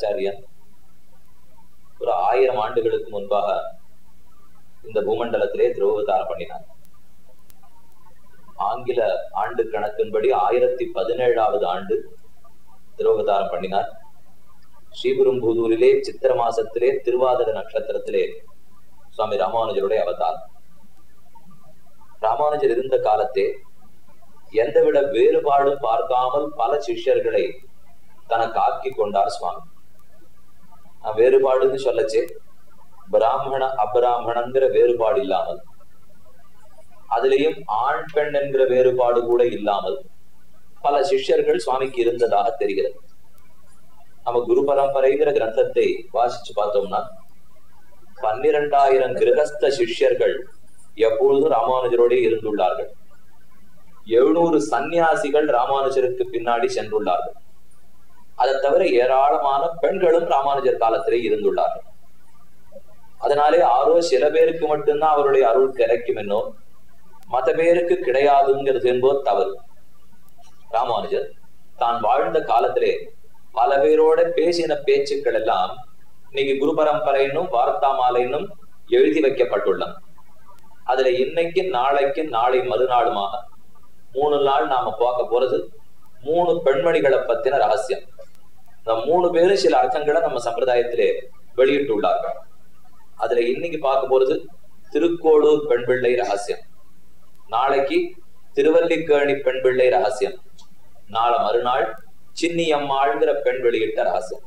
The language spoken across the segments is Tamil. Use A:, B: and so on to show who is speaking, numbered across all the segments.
A: ஆச்சாரியன் ஒரு 1000 ஆண்டுகளுக்கு முன்பாக இந்த பூமண்டலத்திலே திருவவதாரம் பண்ணினார். ஆங்கில ஆண்டு கணக்கின்படி 1017வது ஆண்டு திருவவதாரம் பண்ணினார். ஸ்ரீபெரும்புதூரிலே சித்திர மாசத்திலே திருவாதிர நட்சத்திரத்திலே சுவாமி ராமானுஜருடைய அவதாரம். ராமானுஜர் இருந்த காலத்தே எந்தவிட வேறுபாடும் பார்க்காமல் பல சிஷ்யர்களை தனக்கு ஆக்கி கொண்டார் சுவாமி. வேறுபாடுன்னு சொல்லச்சே பிராமண அபிராமணங்கிற வேறுபாடு இல்லாமல், அதுலேயும் ஆண் பெண் என்கிற வேறுபாடு கூட இல்லாமல் பல சிஷ்யர்கள் சுவாமிக்கு இருந்ததாக தெரிகிறது. நம்ம குரு பரம்பரைங்கிற கிரந்தத்தை வாசிச்சு பார்த்தோம்னா 12,000 கிரகஸ்த சிஷ்யர்கள் எப்பொழுதும் ராமானுஜரோட இருந்துள்ளார்கள். 700 சன்னியாசிகள் ராமானுஜருக்கு பின்னாடி சென்றுள்ளார்கள். அதை தவிர ஏராளமான பெண்களும் ராமானுஜர் காலத்திலே இருந்துள்ளார்கள். அதனாலே ஆரோ சில பேருக்கு மட்டும்தான் அவருடைய அருள் கிடைக்கும் என்னோ மற்ற பேருக்கு கிடையாதுங்கிறது என்பது தவறு. ராமானுஜர் தான் வாழ்ந்த காலத்திலே பல பேரோட பேசின பேச்சுக்கள் எல்லாம் இன்னைக்கு குரு பரம்பரைன்னும் வார்த்தா மாலைன்னும் எழுதி வைக்கப்பட்டுள்ளன. அதுல இன்னைக்கு நாளைக்கு நாளை மறுநாளுமாக 3 நாள் நாம பார்க்க போறது 3 பெண்மணிகளை பத்தின ரகசியம். இந்த 3 பேரும் சில அர்த்தங்களை நம்ம சம்பிரதாயத்திலே வெளியிட்டுள்ளார்கள். அதுல இன்னைக்கு பார்க்க போறது திருக்கோளூர் பெண் பிள்ளை ரகசியம், நாளைக்கு திருவல்லிக்கேணி பெண் பிள்ளை ரகசியம், நாளை மறுநாள் சின்னி அம்மாள்ங்கிற பெண் வெளியிட்ட ரகசியம்.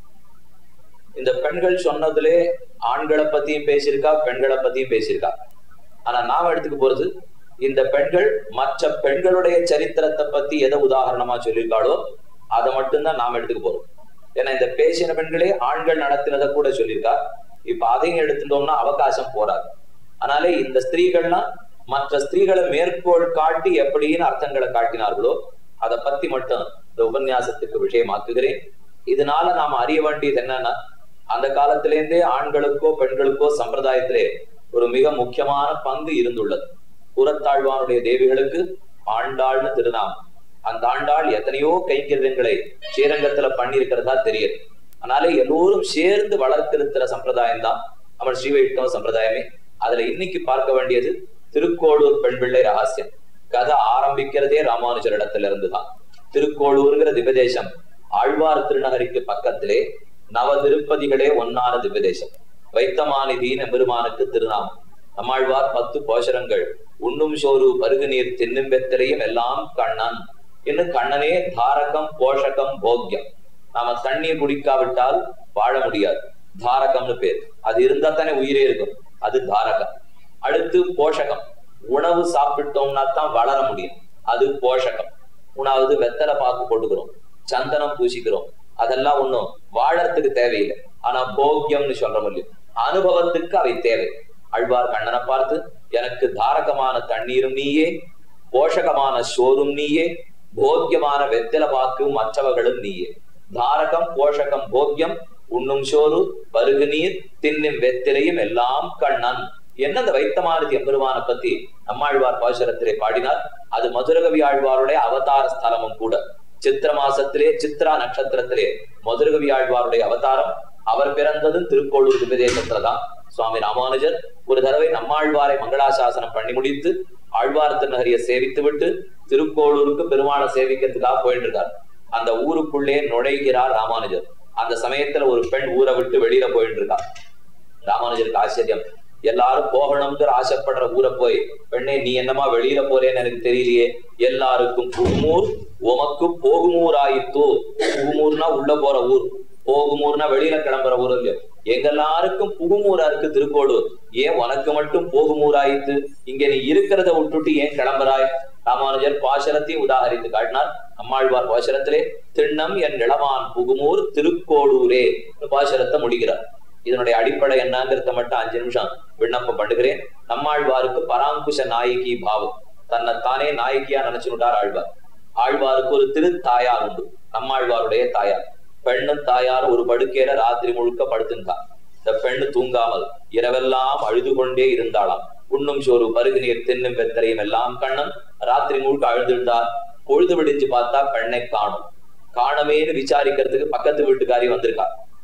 A: இந்த பெண்கள் சொன்னதுலே ஆண்களை பத்தியும் பேசியிருக்கா, பெண்களை பத்தியும் பேசியிருக்கா. ஆனா நாம எடுத்துக்க போறது இந்த பெண்கள் மற்ற பெண்களுடைய சரித்திரத்தை பத்தி எதை உதாரணமா சொல்லியிருக்காளோ அதை மட்டும்தான் நாம எடுத்துக்க போறோம். ஏன்னா இந்த பேசின பெண்களே ஆண்கள் நடத்தினதை கூட சொல்லியிருக்கா. இப்ப அதையும் எடுத்துட்டோம்னா அவகாசம் போறாது. அதனாலே இந்த ஸ்திரீகள்லாம் மற்ற ஸ்திரீகளை மேற்கோள் காட்டி எப்படின்னு அர்த்தங்களை காட்டினார்களோ அதை பத்தி மட்டும் இந்த உபன்யாசத்துக்கு விஷயமாக்குகிறேன். இதனால நாம அறிய வேண்டியது என்னன்னா, அந்த காலத்திலேருந்தே ஆண்களுக்கோ பெண்களுக்கோ சம்பிரதாயத்திலே ஒரு மிக முக்கியமான பங்கு இருந்துள்ளது. புறத்தாழ்வானுடைய தேவிகளுக்கு ஆண்டாள்னு திருநாமம். அந்த ஆண்டாள் எத்தனையோ கைங்கரியங்களை ஸ்ரீரங்கத்துல பண்ணியிருக்கிறதா தெரியுது. அதனாலே எல்லோரும் சேர்ந்து வளர்த்திருக்கிற சம்பிரதாயம் தான் நம்ம ஸ்ரீ வைஷ்ணவ சம்பிரதாயமே. அதுல இன்னைக்கு பார்க்க வேண்டியது திருக்கோளூர் பெண் பிள்ளை ரகசியம். கதை ஆரம்பிக்கிறதே ராமானுஜர் இடத்துல இருந்துதான். திருக்கோளூர்ங்கிற திவ்யதேசம் ஆழ்வார் திருநகரிக்கு பக்கத்திலே நவ திருப்பதிகளே ஒன்னான திவ்யதேசம். வைத்தமானிதியின் எம்பெருமானுக்கு திருநாமம். நம்மாழ்வார் 10 போஷரங்கள் உண்ணும் சோறு பருகு நீர் தின்னும் வெத்தலையும் எல்லாம் கண்ணன் இன்னும் கண்ணனே தாரகம் போஷகம் போக்யம். நாம தண்ணீர் குடிக்காவிட்டால் வாழ முடியாது, தாரகம்னு பேர். அது இருந்தா தானே உயிரே இருக்கும், அது தாரகம். அடுத்து போஷகம், உணவு சாப்பிட்டோம்னா தான் வளர முடியும், அது போஷகம். உணாவது வெத்தலை பாக்கு போட்டுக்கிறோம், சந்தனம் பூசிக்கிறோம், அதெல்லாம் ஒண்ணும் வாழறதுக்கு தேவையில்லை. ஆனா போக்கியம்னு சொல்ற முடியும், அனுபவத்துக்கு அவை தேவை. ஆழ்வார் கண்ணனை பார்த்து எனக்கு தாரகமான தண்ணீரும் நீயே, போஷகமான சோறும் நீயே, போக்கியமான வெத்தலை பாக்கும் மற்றவர்களும் நீயே. தாரகம் போஷகம் போக்கியம் உண்ணும் சோறு பருகு நீர் தின்னும் வெத்திலையும் எல்லாம் கண்ணன் என்ன அந்த வைத்தமானதி எம்பெருமான பத்தி நம்மாழ்வார் பாசுரத்திலே பாடினார். அது மதுரகவி ஆழ்வாருடைய அவதார ஸ்தலமும் கூட. சித்திர மாசத்திலே சித்ரா நட்சத்திரத்திலே மதுரகவி ஆழ்வாருடைய அவதாரம். அவர் பிறந்ததும் திருக்கோளூர் திவ்யதேசத்துலதான். சுவாமி ராமானுஜர் ஒரு தடவை நம்மாழ்வாரை மங்களாசாசனம் பண்ணி முடித்து ஆழ்வார் திருநகரியை சேவித்து விட்டு திருக்கோளூருக்கு பெருமாளை சேவிக்கிறதுக்காக போயிட்டு இருக்கார். அந்த ஊருக்குள்ளே நுழைகிறார் ராமானுஜர். அந்த சமயத்துல ஒரு பெண் ஊரை விட்டு வெளியில போயிட்டு இருக்கா. ராமானுஜருக்கு ஆச்சரியம், எல்லாரும் போகணும்ங்கிற ஆசைப்படுற ஊரை போய் பெண்ணே நீ என்னமா வெளியில போறேன்னு எனக்கு தெரியலையே, எல்லாருக்கும் புகுமூர் உமக்கு போகுமூர் ஆயித்தோ. புகுமூர்னா உள்ள போற ஊர், போகுமூர்னா வெளியில கிளம்புற ஊர் இல்லையோ. எங்க எல்லாருக்கும் புகுமூரா இருக்கு திருக்கோளூர், ஏன் உனக்கு மட்டும் போகுமூர் ஆயித்து? இங்க நீ இருக்கிறத விட்டுட்டு ஏன் கிளம்புறாய்? ராமானுஜர் பாசரத்தையும் உதாகரித்து காட்டினார். அம்மாழ்வார் பாசரத்திலே திண்ணம் என் இளமான் புகுமூர் திருக்கோளூரே பாசரத்தை முடிகிறார். இதனுடைய அடிப்படை என்னங்கிறத மட்டும் 5 நிமிஷம் விண்ணப்பம் பண்ணுகிறேன். நம்மாழ்வாருக்கு பராங்குஷ நாயகி பாவம், தன்னைத்தானே நாயகியா நினைச்சுட்டார் ஆழ்வார். ஆழ்வாருக்கு ஒரு திருத்தாயார் உண்டு, நம்மாழ்வாருடைய தாயார். பெண்ணும் தாயார் ஒரு படுக்கையில ராத்திரி முழுக்க படுத்துட்டார். இந்த பெண்ணு தூங்காமல் இரவெல்லாம் அழுது கொண்டே இருந்தாளாம். உண்ணும் சோறு பருகு நீர் தின்னும் வெத்தலையும் எல்லாம் கண்ணன். ராத்திரி முழுக்க அழுதுட்டார். பொழுது விடிஞ்சு பார்த்தா பெண்ணை காணும். காணமேன்னு விசாரிக்கிறதுக்கு பக்கத்து வீட்டுக்காரி வந்திருக்கா.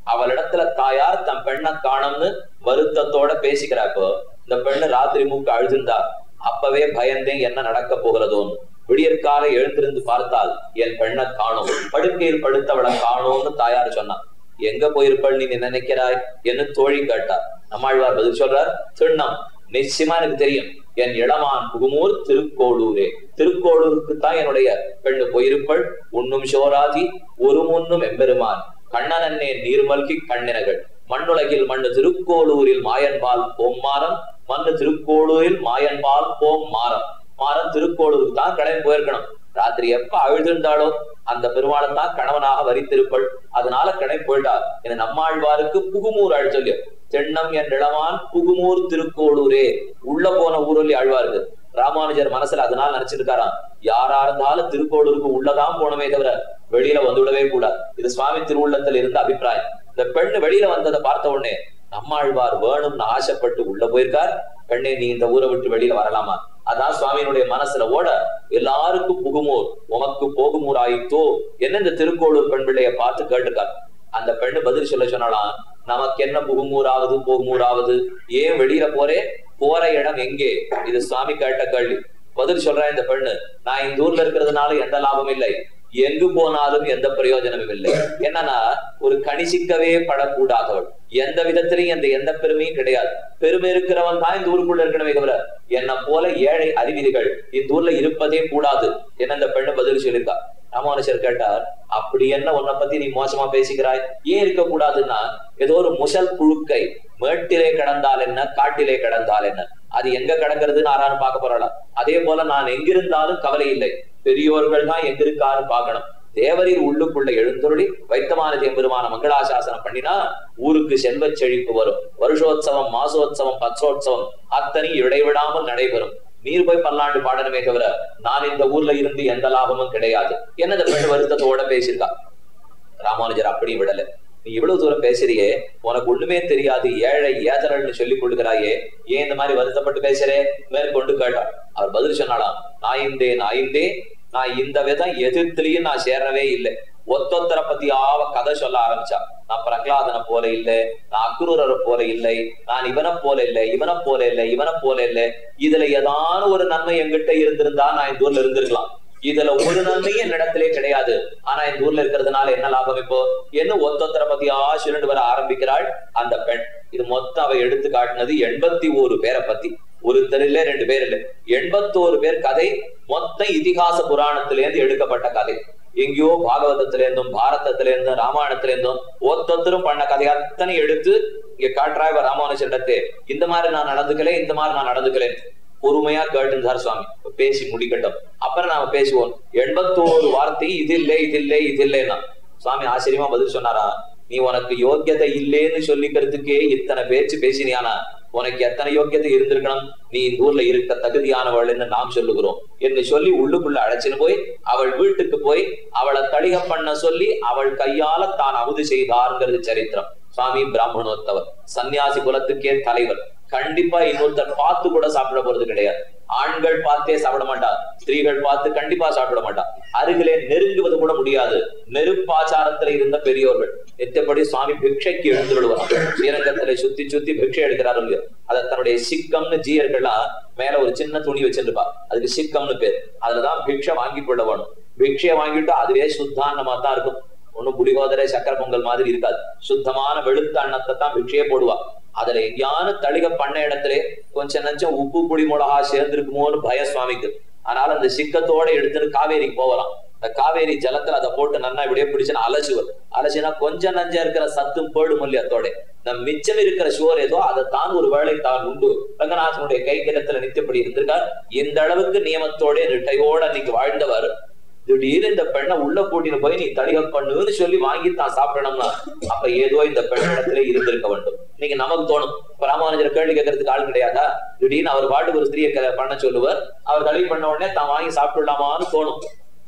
A: அவளிடத்துல தாயார் தன் பெண்ணை காணும்னு வருத்தத்தோட பேசிக்கிறாப்போ இந்த பெண்ணு ராத்திரி மூக்கு அழுதுந்தா அப்பவே பயந்தேன் என்ன நடக்க போகிறதோன்னு. விடியற்கால எழுந்திருந்து பார்த்தால் என் பெண்ணை காணும், படுக்கையில் படுத்தவளை காணோம்னு தாயார் சொன்னான். எங்க போயிருப்பள் நீ நினைக்கிறாய் என்று தோழி கேட்டார். நம்மாழ்வார் பதில் சொல்றார், திண்ணம் நிச்சயமா எனக்கு தெரியும், என் இளமான் புகுமூர் திருக்கோளூரே, திருக்கோளூருக்கு தான் என்னுடைய பெண்ணு போயிருப்பள். உண்ணும் சோராதி ஒரு முன்னும் எம்பெருமான் கண்ணனன்னே நீர்மல்கி கண்ணினகள் மண்ணுலகில் மண்ணு திருக்கோளூரில் மாயன்பால் போம் மாறம், மண்ணு திருக்கோளூரில் மாயன்பால் போம் மாறம். மாறம் திருக்கோளூருக்கு தான் கடன் போயிருக்கணும். ராத்திரி எப்ப அழுதிருந்தாலோ அந்த பெருமாளைத்தான் கணவனாக வரித்திருப்பள், அதனால கடை போயிட்டார். என நம்மாழ்வாருக்கு புகுமூர் அழுச்சொல்லிய தென்னம் என் இளவான் புகுமூர் திருக்கோளூரே, உள்ள போன ஊரொல்லி ஆழ்வாருக்கு. ராமானுஜர் மனசுல அதனால நினைச்சிருக்காராம், யாரா இருந்தாலும் திருக்கோளூருக்கு உள்ளதான் போனமே தவிர வெளியில வந்துவிடவே கூடாது. இது சுவாமி திருவுள்ளத்தில் இருந்த அபிப்பிராயம். இந்த பெண்ணு வெளியில வந்ததை பார்த்த உடனே நம்மாழ்வார் வேணும்னு ஆசைப்பட்டு உள்ள போயிருக்கார். பெண்ணே நீ இந்த ஊரை விட்டு வெளியில வரலாமா? அதான் சுவாமியினுடைய மனசுல ஓட எல்லாருக்கும் புகுமூர் உமக்கு போகுமூர் ஆயிட்டோ என்ன இந்த திருக்கோளூர் பெண் பிள்ளைய பார்த்து கேட்டுக்கார். அந்த பெண்ணு பதில் சொன்னாலாம், நமக்கு என்ன புகுமூராவது போகுமூராவது, ஏன் வெளியில போறே, போற இடம் எங்கே? இது சுவாமி கேட்ட கேள்வி. பதில் சொல்றேன் இந்த பெண்ணு, நான் இந்த ஊர்ல இருக்கிறதுனால எந்த லாபம் இல்லை, எங்கு போனாலும் எந்த பிரயோஜனமும் இல்லை. என்னன்னா ஒரு கணிசிக்கவே படக்கூடாதவள், எந்த விதத்திலையும் எந்த பெருமையும் கிடையாது. பெருமை இருக்கிறவன் தான் இந்த ஊருக்குள்ள இருக்கணுமே தவிர என்ன போல ஏழை அறிவிதிகள் இந்த ஊர்ல இருப்பதே கூடாது என்ன இந்த பெண்ணு பதில் சொல்லியிருக்கா. ராமானுஜர் கேட்டார், அப்படி என்ன உன்னை பத்தி நீ மோசமா பேசிக்கிறாய், ஏன் இருக்க கூடாதுன்னா ஏதோ ஒரு முசல் புழுக்கை மேட்டிலே கிடந்தால் என்ன காட்டிலே கிடந்தால் என்ன, அது எங்க கிடக்கிறதுன்னு ஆரான்னு பார்க்க போறாளாம். அதே போல நான் எங்கிருந்தாலும் கவலை இல்லை, பெரியோர்கள் தான் எங்க இருக்காரு பார்க்கணும். தேவரீர் உள்ளுக்குள்ள எழுந்தொருளி வைத்தமான எம்பெருமான மங்களாசாசனம் பண்ணினா ஊருக்கு செல்வ செழிப்பு வரும். வருஷோத்சவம் மாசோத்சவம் பட்சோத்சவம் அத்தனை இடைவிடாமல் நடைபெறும். நீர் போய் பல்லாண்டு பாடணுமே தவிர நான் இந்த ஊர்ல இருந்து எந்த லாபமும் கிடையாது என்ன இந்த பெண் வருத்தத்தோட பேசியிருக்கா. ராமானுஜர் அப்படி விடல, நீ இவ்வளவு தூரம் பேசுறியே, உனக்கு ஒண்ணுமே தெரியாது, ஏழை ஏதரல்னு சொல்லிக் கொடுக்கிறாயே, ஏன் இந்த மாதிரி வருத்தப்பட்டு பேசுறே மேற்கொண்டு கேட்டாள். அவர் பதில் சொன்னாலாம், நாயிந்தே நான் இந்த விதம் எதிர்த்துலயும் நான் சேரவே இல்லை. ஒத்தொத்தரை பத்தியாவ கதை சொல்ல ஆரம்பிச்சா, நான் பிரகலாதனை போல இல்லை, நான் அக்ரூரரை போல இல்லை, நான் இவனை போல இல்லை, இவனை போல இல்லை, இவனை போல இல்லை. இதுல ஏதான ஒரு நன்மை எங்கிட்ட இருந்திருந்தா நான் இந்த ஊர்ல இருந்திருக்கலாம். இதுல ஒரு நன்மையும் என்னிடத்திலே கிடையாது. ஆனா இந்த ஊர்ல இருக்கிறதுனால என்ன லாபம் இப்போ என்ன ஒத்தொத்தரை பத்தியா சுருண்டு வர ஆரம்பிக்கிறாள் அந்த பெண். இது மொத்தம் அவ எடுத்து காட்டினது 81 பேரை பத்தி. ஒருத்தர் இல்ல, 2 பேர் இல்ல, 81 பேர் கதை. மொத்த இதிகாச புராணத்திலேருந்து எடுக்கப்பட்ட கதை. எங்கேயோ பாகவதத்திலேருந்தும் பாரதத்திலேருந்தும் ராமாயணத்திலேருந்தும் ஒத்தொத்தரும் பண்ண கதை அத்தனை எடுத்து இங்க காட்டுறாய் ராமானுஜரிடத்தே. இந்த மாதிரி நான் நடந்துக்கல, இந்த மாதிரி நான் நடந்துக்கலேன். பொறுமையா கேட்டுந்தார் சுவாமி, பேசி முடிக்கட்டும், அப்புறம் நாம பேசுவோம். 81 வார்த்தை இது இல்லை இது இல்லை இது இல்லைன்னா சுவாமி ஆச்சரியமா பதில் சொன்னாரா, நீ உனக்கு யோக்கியதை இல்லேன்னு சொல்லிக்கிறதுக்கே இத்தனை பேச்சு பேசினியானா உனக்கு எத்தனை யோக்கியதை இருந்திருக்கணும், நீ இந்த ஊர்ல இருக்க தகுதியானவள் என்று நாம் சொல்லுகிறோம் என்று சொல்லி உள்ளுக்குள்ள அழைச்சின்னு போய் அவள் வீட்டுக்கு போய் அவளை தளிக பண்ண சொல்லி அவள் கையால தான் அமுது செய்தார்ங்கிறது சரித்திரம். சுவாமி பிராமணோத்தவர், சன்னியாசி குலத்துக்கே தலைவர். கண்டிப்பா இன்னொருத்தர் பார்த்து கூட சாப்பிட போறது கிடையாது. ஆண்கள் பார்த்தே சாப்பிட மாட்டார், ஸ்திரீகள் பார்த்து கண்டிப்பா சாப்பிட மாட்டார், அருகிலே நெருங்குவது கூட முடியாது. நெருப்பாச்சாரத்துல இருந்த பெரியோர்கள் எத்தப்படி சுவாமி பிக்ஷைக்கு எழுந்துடுவார். ஸ்ரீரங்கத்துல சுத்தி சுத்தி பிக்ஷை எடுக்கிறாரு இல்லையோ, அதை தன்னுடைய சிக்கம்னு ஜீயர்கள்லாம் மேல ஒரு சின்ன துணி வச்சிருப்பா, அதுக்கு சிக்கம்னு பேர். அதுலதான் பிக்ஷை வாங்கி கொள்ள வேணும். பிக்ஷையை வாங்கிட்டு அதுவே சுத்தான்னமா தான் இருக்கும். ஒன்னும் புலிகோதரை சக்கர பொங்கல் மாதிரி இருக்காது. சுத்தமான வெளுத்த அன்னத்தை தான் பிக்ஷையே போடுவா. அதுல எங்கேயான தளிக பண்ண இடத்துல கொஞ்சம் நஞ்சம் உப்பு புளி மிளகா சேர்ந்திருக்குமோன்னு பய சுவாமிக்கு. அதனால அந்த சிக்கத்தோட எடுத்துட்டு காவேரிக்கு போகலாம். இந்த காவேரி ஜலத்துல அதை போட்டு நன்னா இப்படியே பிடிச்சுன்னா அலசுவர். அலசினா கொஞ்சம் நஞ்சா இருக்கிற சத்தும் போடும் இல்லையத்தோட இந்த மிச்சம் இருக்கிற சுவர் ஏதோ அதை தான் ஒரு வேளை தான் உண்டு. ரங்கநாதனுடைய கைக்கிரத்துல நித்தியப்படி இருந்திருக்கார். இந்த அளவுக்கு நியமத்தோட ரிட்டையோட அன்னைக்கு வாழ்ந்தவர் திடீர்னு இந்த பெண்ணை உள்ள கூட்டின்னு போய் நீ தளிக பண்ணுன்னு சொல்லி வாங்கி தான் சாப்பிடணும்னா அப்ப ஏதோ இந்த பெண்ணிடத்துல இருந்திருக்க வேண்டும். இன்னைக்கு நமக்கு தோணும், ராமானுஜர் கேள்வி கேட்கறதுக்கு ஆள் கிடையாதா, திடீர்னு அவர் பாட்டு ஒரு ஸ்திரீயை பண்ண சொல்லுவார், அவர் தளிக பண்ண உடனே தான் வாங்கி சாப்பிடலாமான்னு தோணும்.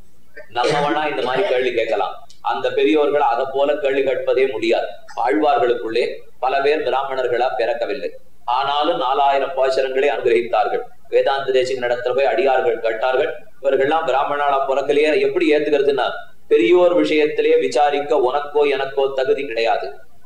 A: நம்ம வேணா இந்த மாதிரி கேள்வி கேட்கலாம். அந்த பெரியோர்கள் அதை போல கேள்வி கேட்பதே முடியாது. ஆழ்வார்களுக்குள்ளே பல பேர் பிராமணர்களா பிறக்கவில்லை, ஆனாலும் 4000 பாசுரங்களை அனுகிரகித்தார்கள். வேதாந்த தேசிக நடத்துல போய் அடியார்கள் கேட்டார்கள், இவர்கள்லாம் பிராமணாலா பிறக்கலையே எப்படி ஏத்துக்கிறதுன்னா பெரியோர் விஷயத்திலேயே விசாரிக்க உனக்கோ எனக்கோ தகுதி கிடையாது.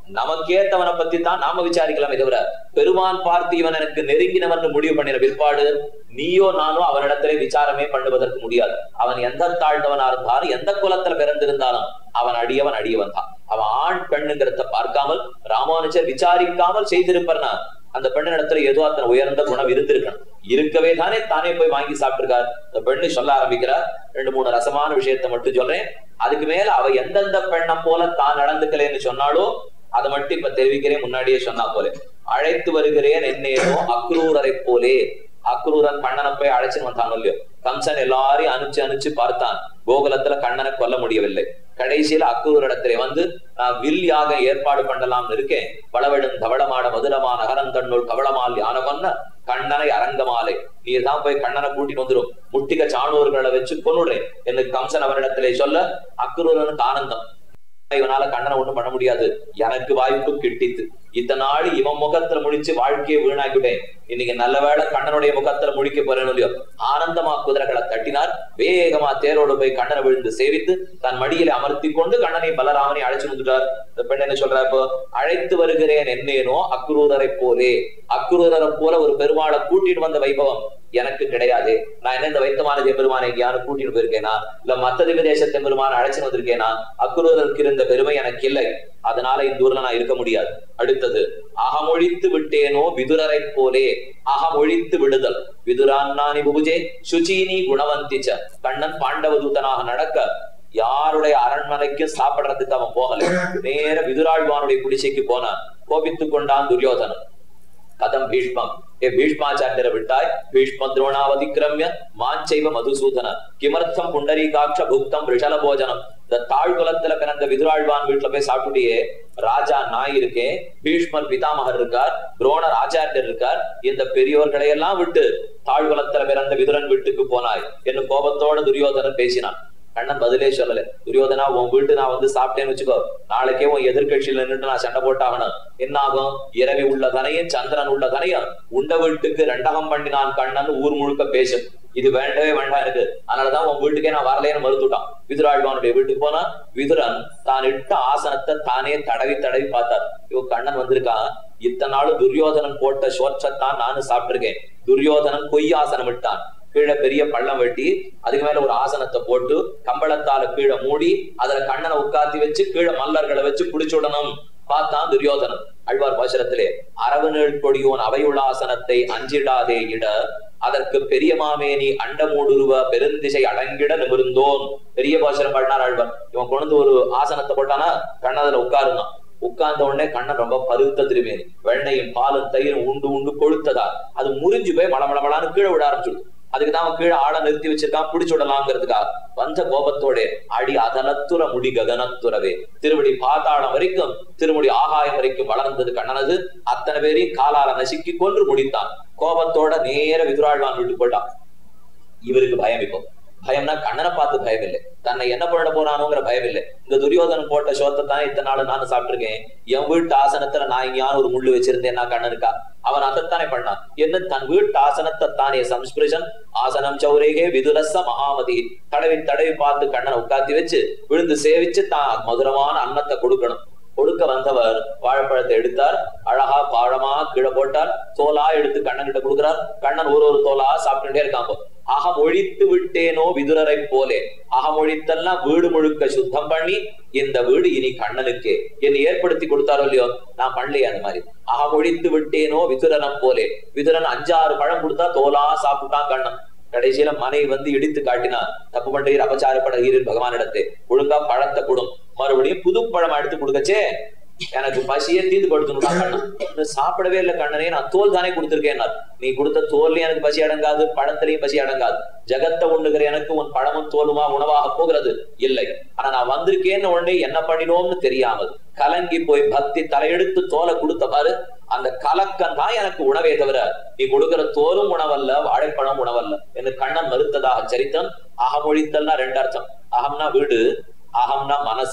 A: நமக்கேத்தவனை பத்தி தான் நாம விசாரிக்கலாமே தவிர பெருமான் பார்த்து இவன் எனக்கு நெருங்கினவன் முடிவு பண்ணின பிற்பாடு நீயோ நானோ அவனிடத்திலே விசாரமே பண்ணுவதற்கு முடியாது. அவன் எந்த தாழ்ந்தவனா இருந்தாலும் எந்த குலத்துல பிறந்திருந்தாலும் அவன் அடியவன் தான். அவன் ஆண் பெண்ணுங்கிறத பார்க்காமல் ராமானுஜர் விசாரிக்காமல் செய்திருப்பார்னா அந்த பெண்ணிடத்துல ஏதோ அத்தனை உயர்ந்த குணம் இருந்திருக்கணும். இருக்கவே தானே போய் வாங்கி சாப்பிட்டிருக்கார். அந்த பெண்ணு சொல்ல ஆரம்பிக்கிறார். 2-3 ரசமான விஷயத்த மட்டும் சொல்றேன். அதுக்கு மேல அவ எந்தெந்த பெண்ணை போல தான் நடந்துக்கலன்னு சொன்னாலோ அதை மட்டும் இப்ப தெரிவிக்கிறேன். முன்னாடியே சொன்னா போல அழைத்து வருகிறேன் என்னேனோ அக்ரூரரை போலே. அக்ரூரன் கண்ணனை போய் அழைச்சுன்னு வந்தாங்க இல்லையோ. கம்சன் எல்லாரையும் அனுச்சு பார்த்தான். கோகுலத்துல கண்ணனை கொல்ல முடியவில்லை. கடைசியில அக்ரூர் இடத்துல வந்து நான் வில் யாக ஏற்பாடு பண்ணலாம்னு இருக்கேன். வளவெடும் தவளமாட மதுரமான அகரந்தன்னூர் கவளமால் யான கொன்ன கண்ணனை அரங்கமாலை நீ தான் போய் கண்ணனை கூட்டிட்டு வந்துடும். முட்டிக சாணூர்களை வச்சு கொன்னுடுறேன் என்று கம்சன் அவரிடத்திலே சொல்ல அக்ரூரனுக்கு ஆனந்தம். இவனால கண்ணனை ஒண்ணும் பண்ண முடியாது. எனக்கு வாய்ப்பு கிட்டித்து. இத்தனை நாள் இவன் முகத்துல முடிச்சு வாழ்க்கையை வீணாக்கிட்டேன். இன்னைக்கு நல்ல வேளை கண்ணனுடைய முகத்துல முடிக்க போறேன்னு இல்லையோ. ஆனந்தமா குதிரைகளை தட்டினார். வேகமா தேரோடு போய் கண்ணனை விழுந்து சேவித்து தன் மடியில அமர்த்தி கொண்டு கண்ணனை பலராமனை அழைச்சு வந்துட்டார். இந்த பெண் என்ன சொல்றா இப்போ? அழைத்து வருகிறேன் என்னேனோ அக்ரூரரை போலே. அக்ரூரரை போல ஒரு பெருமாளை கூட்டிட்டு வந்த வைபவம் எனக்கு கிடையாது. நான் என்ன இந்த வைத்தமான பெருமானை எங்கேயாரும் கூட்டிட்டு போயிருக்கேனா இல்ல மத்த திவ்ய தேசத்தை பெருமான அழைச்சு வந்திருக்கேனா? அக்ரூரருக்கு இருந்த பெருமை எனக்கு இல்லை. அதனால இந்த ஊர்ல நான் இருக்க முடியாது. அடுத்தது அகமொழித்து விட்டேனோ விதுரரை போலே. அகமொழித்து விடுதல். விதுரான்னானி புகுஜே சுச்சீனி குணவந்திச்ச. கண்ணன் பாண்டவ தூதனாக நடக்க யாருடைய அரண்மனைக்கும் சாப்பிடுறதுக்கு அவன் போகல. நேர விதுராழ்வானுடைய குடிசைக்கு போனான். கோபித்துக் கொண்டான் துரியோதனன். கதம் பீஷ்மம் ஏ பீஷ்மாச்சாரியரை விட்டாய். பீஷ்ம துரோணாவதிக்கிரமிய மாஞ்சைவ மதுசூதன கிமர்த்தம் புண்டரீகாட்ச புக்தம் ரிஷல போஜனம். இந்த தாழ்குலத்துல பிறந்த விதுராழ்வான் வீட்டுல போய் சாப்பிட்டுட்டியே. ராஜா நாய் இருக்கேன், பீஷ்மர் பிதாமகர் இருக்கார், துரோணர் ஆச்சாரியர் இருக்கார். இந்த பெரியோர்களை எல்லாம் விட்டு தாழ்குலத்துல பிறந்த விதுரன் வீட்டுக்கு போனாய் என்று கோபத்தோட துரியோதனன் பேசினான். கண்ணன் பதிலே சொல்லல. துரியோதனா உன் வீட்டு நான் வந்து சாப்பிட்டேன்னு வச்சுக்கோ, நாளைக்கே உன் எதிர்கட்சியில நின்றுட்டு நான் சண்டை போட்டாகணும். என்ன ஆகும்? இரவி உள்ளதனையும் சந்திரன் உள்ளதனையும் உண்ட வீட்டுக்கு 2 பண்ணினான் கண்ணன் ஊர் முழுக்க பேசும். இது வேண்டவே வேண்டாம் எனக்கு. அதனாலதான் உன் வீட்டுக்கே நான் வரலேன்னு மறுத்துட்டான். விதுராழ்வானுடைய வீட்டுக்கு போனா விதுரன் தான் இட்ட ஆசனத்தை தானே தடவி பார்த்தார். இவ கண்ணன் வந்திருக்கான். இத்தனை நாளும் துரியோதனன் போட்ட சோற்றத்தான் நானும் சாப்பிட்டிருக்கேன். துரியோதனன் பொய்யாசனம் இட்டான். கீழே பெரிய பள்ளம் வெட்டி அதுக்கு மேல ஒரு ஆசனத்தை போட்டு கம்பளத்தால கீழே மூடி அதுல கண்ணனை உட்காத்தி வச்சு கீழே மல்லர்களை வச்சு குடிச்சுடணும் பார்த்தான் துரியோதனன். அழ்வார் பாசுரத்திலே அரவநீள் கொடியோன் அவையுள்ள ஆசனத்தை அஞ்சிடாதே இட அதற்கு பெரிய மாமேனி அண்டமூடுருவ பெருந்திசை அடங்கிட நிமிர்ந்தோன். பெரிய பாசுரம் பாடினார் ஆழ்வார். இவன் கொண்டு ஒரு ஆசனத்தை போட்டானா கண்ணன் அதுல உட்காருந்தான். உட்கார்ந்த உடனே கண்ணன் ரொம்ப பருத்த திருமேனி, வெண்ணையும் பாலும் தயிரும் உண்டு கொழுத்ததா அது முறிஞ்சு போய் மளமளமளான்னு கீழே விட ஆரம்பிச்சுடு. அதுக்குதான் அவன் கீழே ஆளை நிறுத்தி வச்சிருக்கான் பிடிச்சு விடலாங்கிறதுக்கா. வந்த கோபத்தோட அடி அதனத்துற முடி ககனத்துறவே. திருமுடி பாதாளம் வரைக்கும் திருமுடி ஆகாயம் வரைக்கும் வளர்ந்தது கண்ணனது. அத்தனை பேரையும் காலால நசுக்கி கொன்று முடித்தான். கோபத்தோட நேர விதுராழ்வான் விட்டு போட்டான். இவருக்கு பயம். இப்போ பயம்னா கண்ணனை பார்த்து பயம் இல்லை, தன்னை என்ன பண்ண போறானோங்கிற பயம் இல்லை. இந்த துரியோதனன் போட்ட சோத்தை தான் இத்தனை நாள் நானும் சாப்பிட்டிருக்கேன். என் வீட்டு ஆசனத்துல நான் இங்கேயான ஒரு முள்ளு வச்சிருந்தேன் நான் கண்ணனுக்கா. அவன் அதைத்தானே பண்ணான். என்ன தன் வீட்டு ஆசனத்தை தானே சம்ஸ்பிருஷன் ஆசனம் சௌரேகே விதுரச மகாமதி தடவி பார்த்து கண்ணனை உட்காத்தி வச்சு விழுந்து சேவிச்சு தான் மதுரமான அன்னத்தை கொடுக்கணும். கொடுக்க வந்தவர் வாழைப்பழத்தை எடுத்தார். அழகா பாழமா கீழே போட்டார். தோலா எடுத்து கண்ணன் கிட்ட கொடுக்கிறார். கண்ணன் ஒரு தோலா சாப்பிட்டுட்டே இருக்காங்க. அகமொழித்து விட்டேனோ விதுரரை போலே. அகமொழித்தல்னா வீடு முழுக்க சுத்தம் பண்ணி இந்த வீடு இனி கண்ணனுக்கே என்னை ஏற்படுத்தி கொடுத்தாரோ இல்லையோ, நான் பண்ணலையே அந்த மாதிரி. அகமொழித்து விட்டேனோ விதுரனம் போலே. விதுரன் 5-6 பழம் கொடுத்தா தோலா சாப்பிட்டான் கண்ணன். கடைசியில மனை வந்து இடித்து காட்டினா தப்பு பண்றீர் அபச்சாரப்படுகிறீர் பகவானிடத்தை ஒழுங்கா பழத்தை கொடும். மறுபடியும் புது பழம் எடுத்து கொடுக்கச்சே எனக்கு பசியே தீந்து படுத்தணும் கண்ணன். சாப்பிடவே இல்லை கண்ணனே, நான் தோல் தானே கொடுத்திருக்கேன். நீ கொடுத்த தோல்லையும் எனக்கு பசி அடங்காது, பழத்திலையும் பசி அடங்காது. ஜகத்தை உண்ணுகிற எனக்கு உன் பழமும் தோலுமா உணவாக போகிறது இல்லை. ஆனா நான் வந்திருக்கேன்னு உடனே என்ன பண்ணினோம்னு தெரியாமல் கலங்கி போய் பக்தி தலையெடுத்து தோலை கொடுத்த பாரு. அந்த கலக்கம் தான் எனக்கு உணவே தவிர நீ கொடுக்கிற தோலும் உணவல்ல, வாழைப்பழம் உணவல்ல என்று கண்ணன் மறுத்ததாக சரித்தம். அகமொழித்தல்னா 2 அர்த்தம். அகம்னா வீடு, அகம்னா மனசு.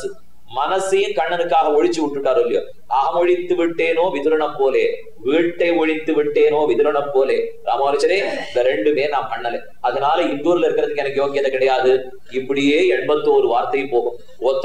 A: மனசையும் கண்ணனுக்காக ஒழிச்சு விட்டுட்டாரோ இல்லையோ. அகமொழித்து விட்டேனோ விதுரனை போலே, வீட்டை ஒழித்து விட்டேனோ விதுரனை போலே. ராமானுஜரே இந்த ரெண்டுமே நான் பண்ணல, அதனால இந்தூர்ல இருக்கிறதுக்கு எனக்கு யோக்கியதை கிடையாது. இப்படியே 81 வார்த்தையும் போகும்.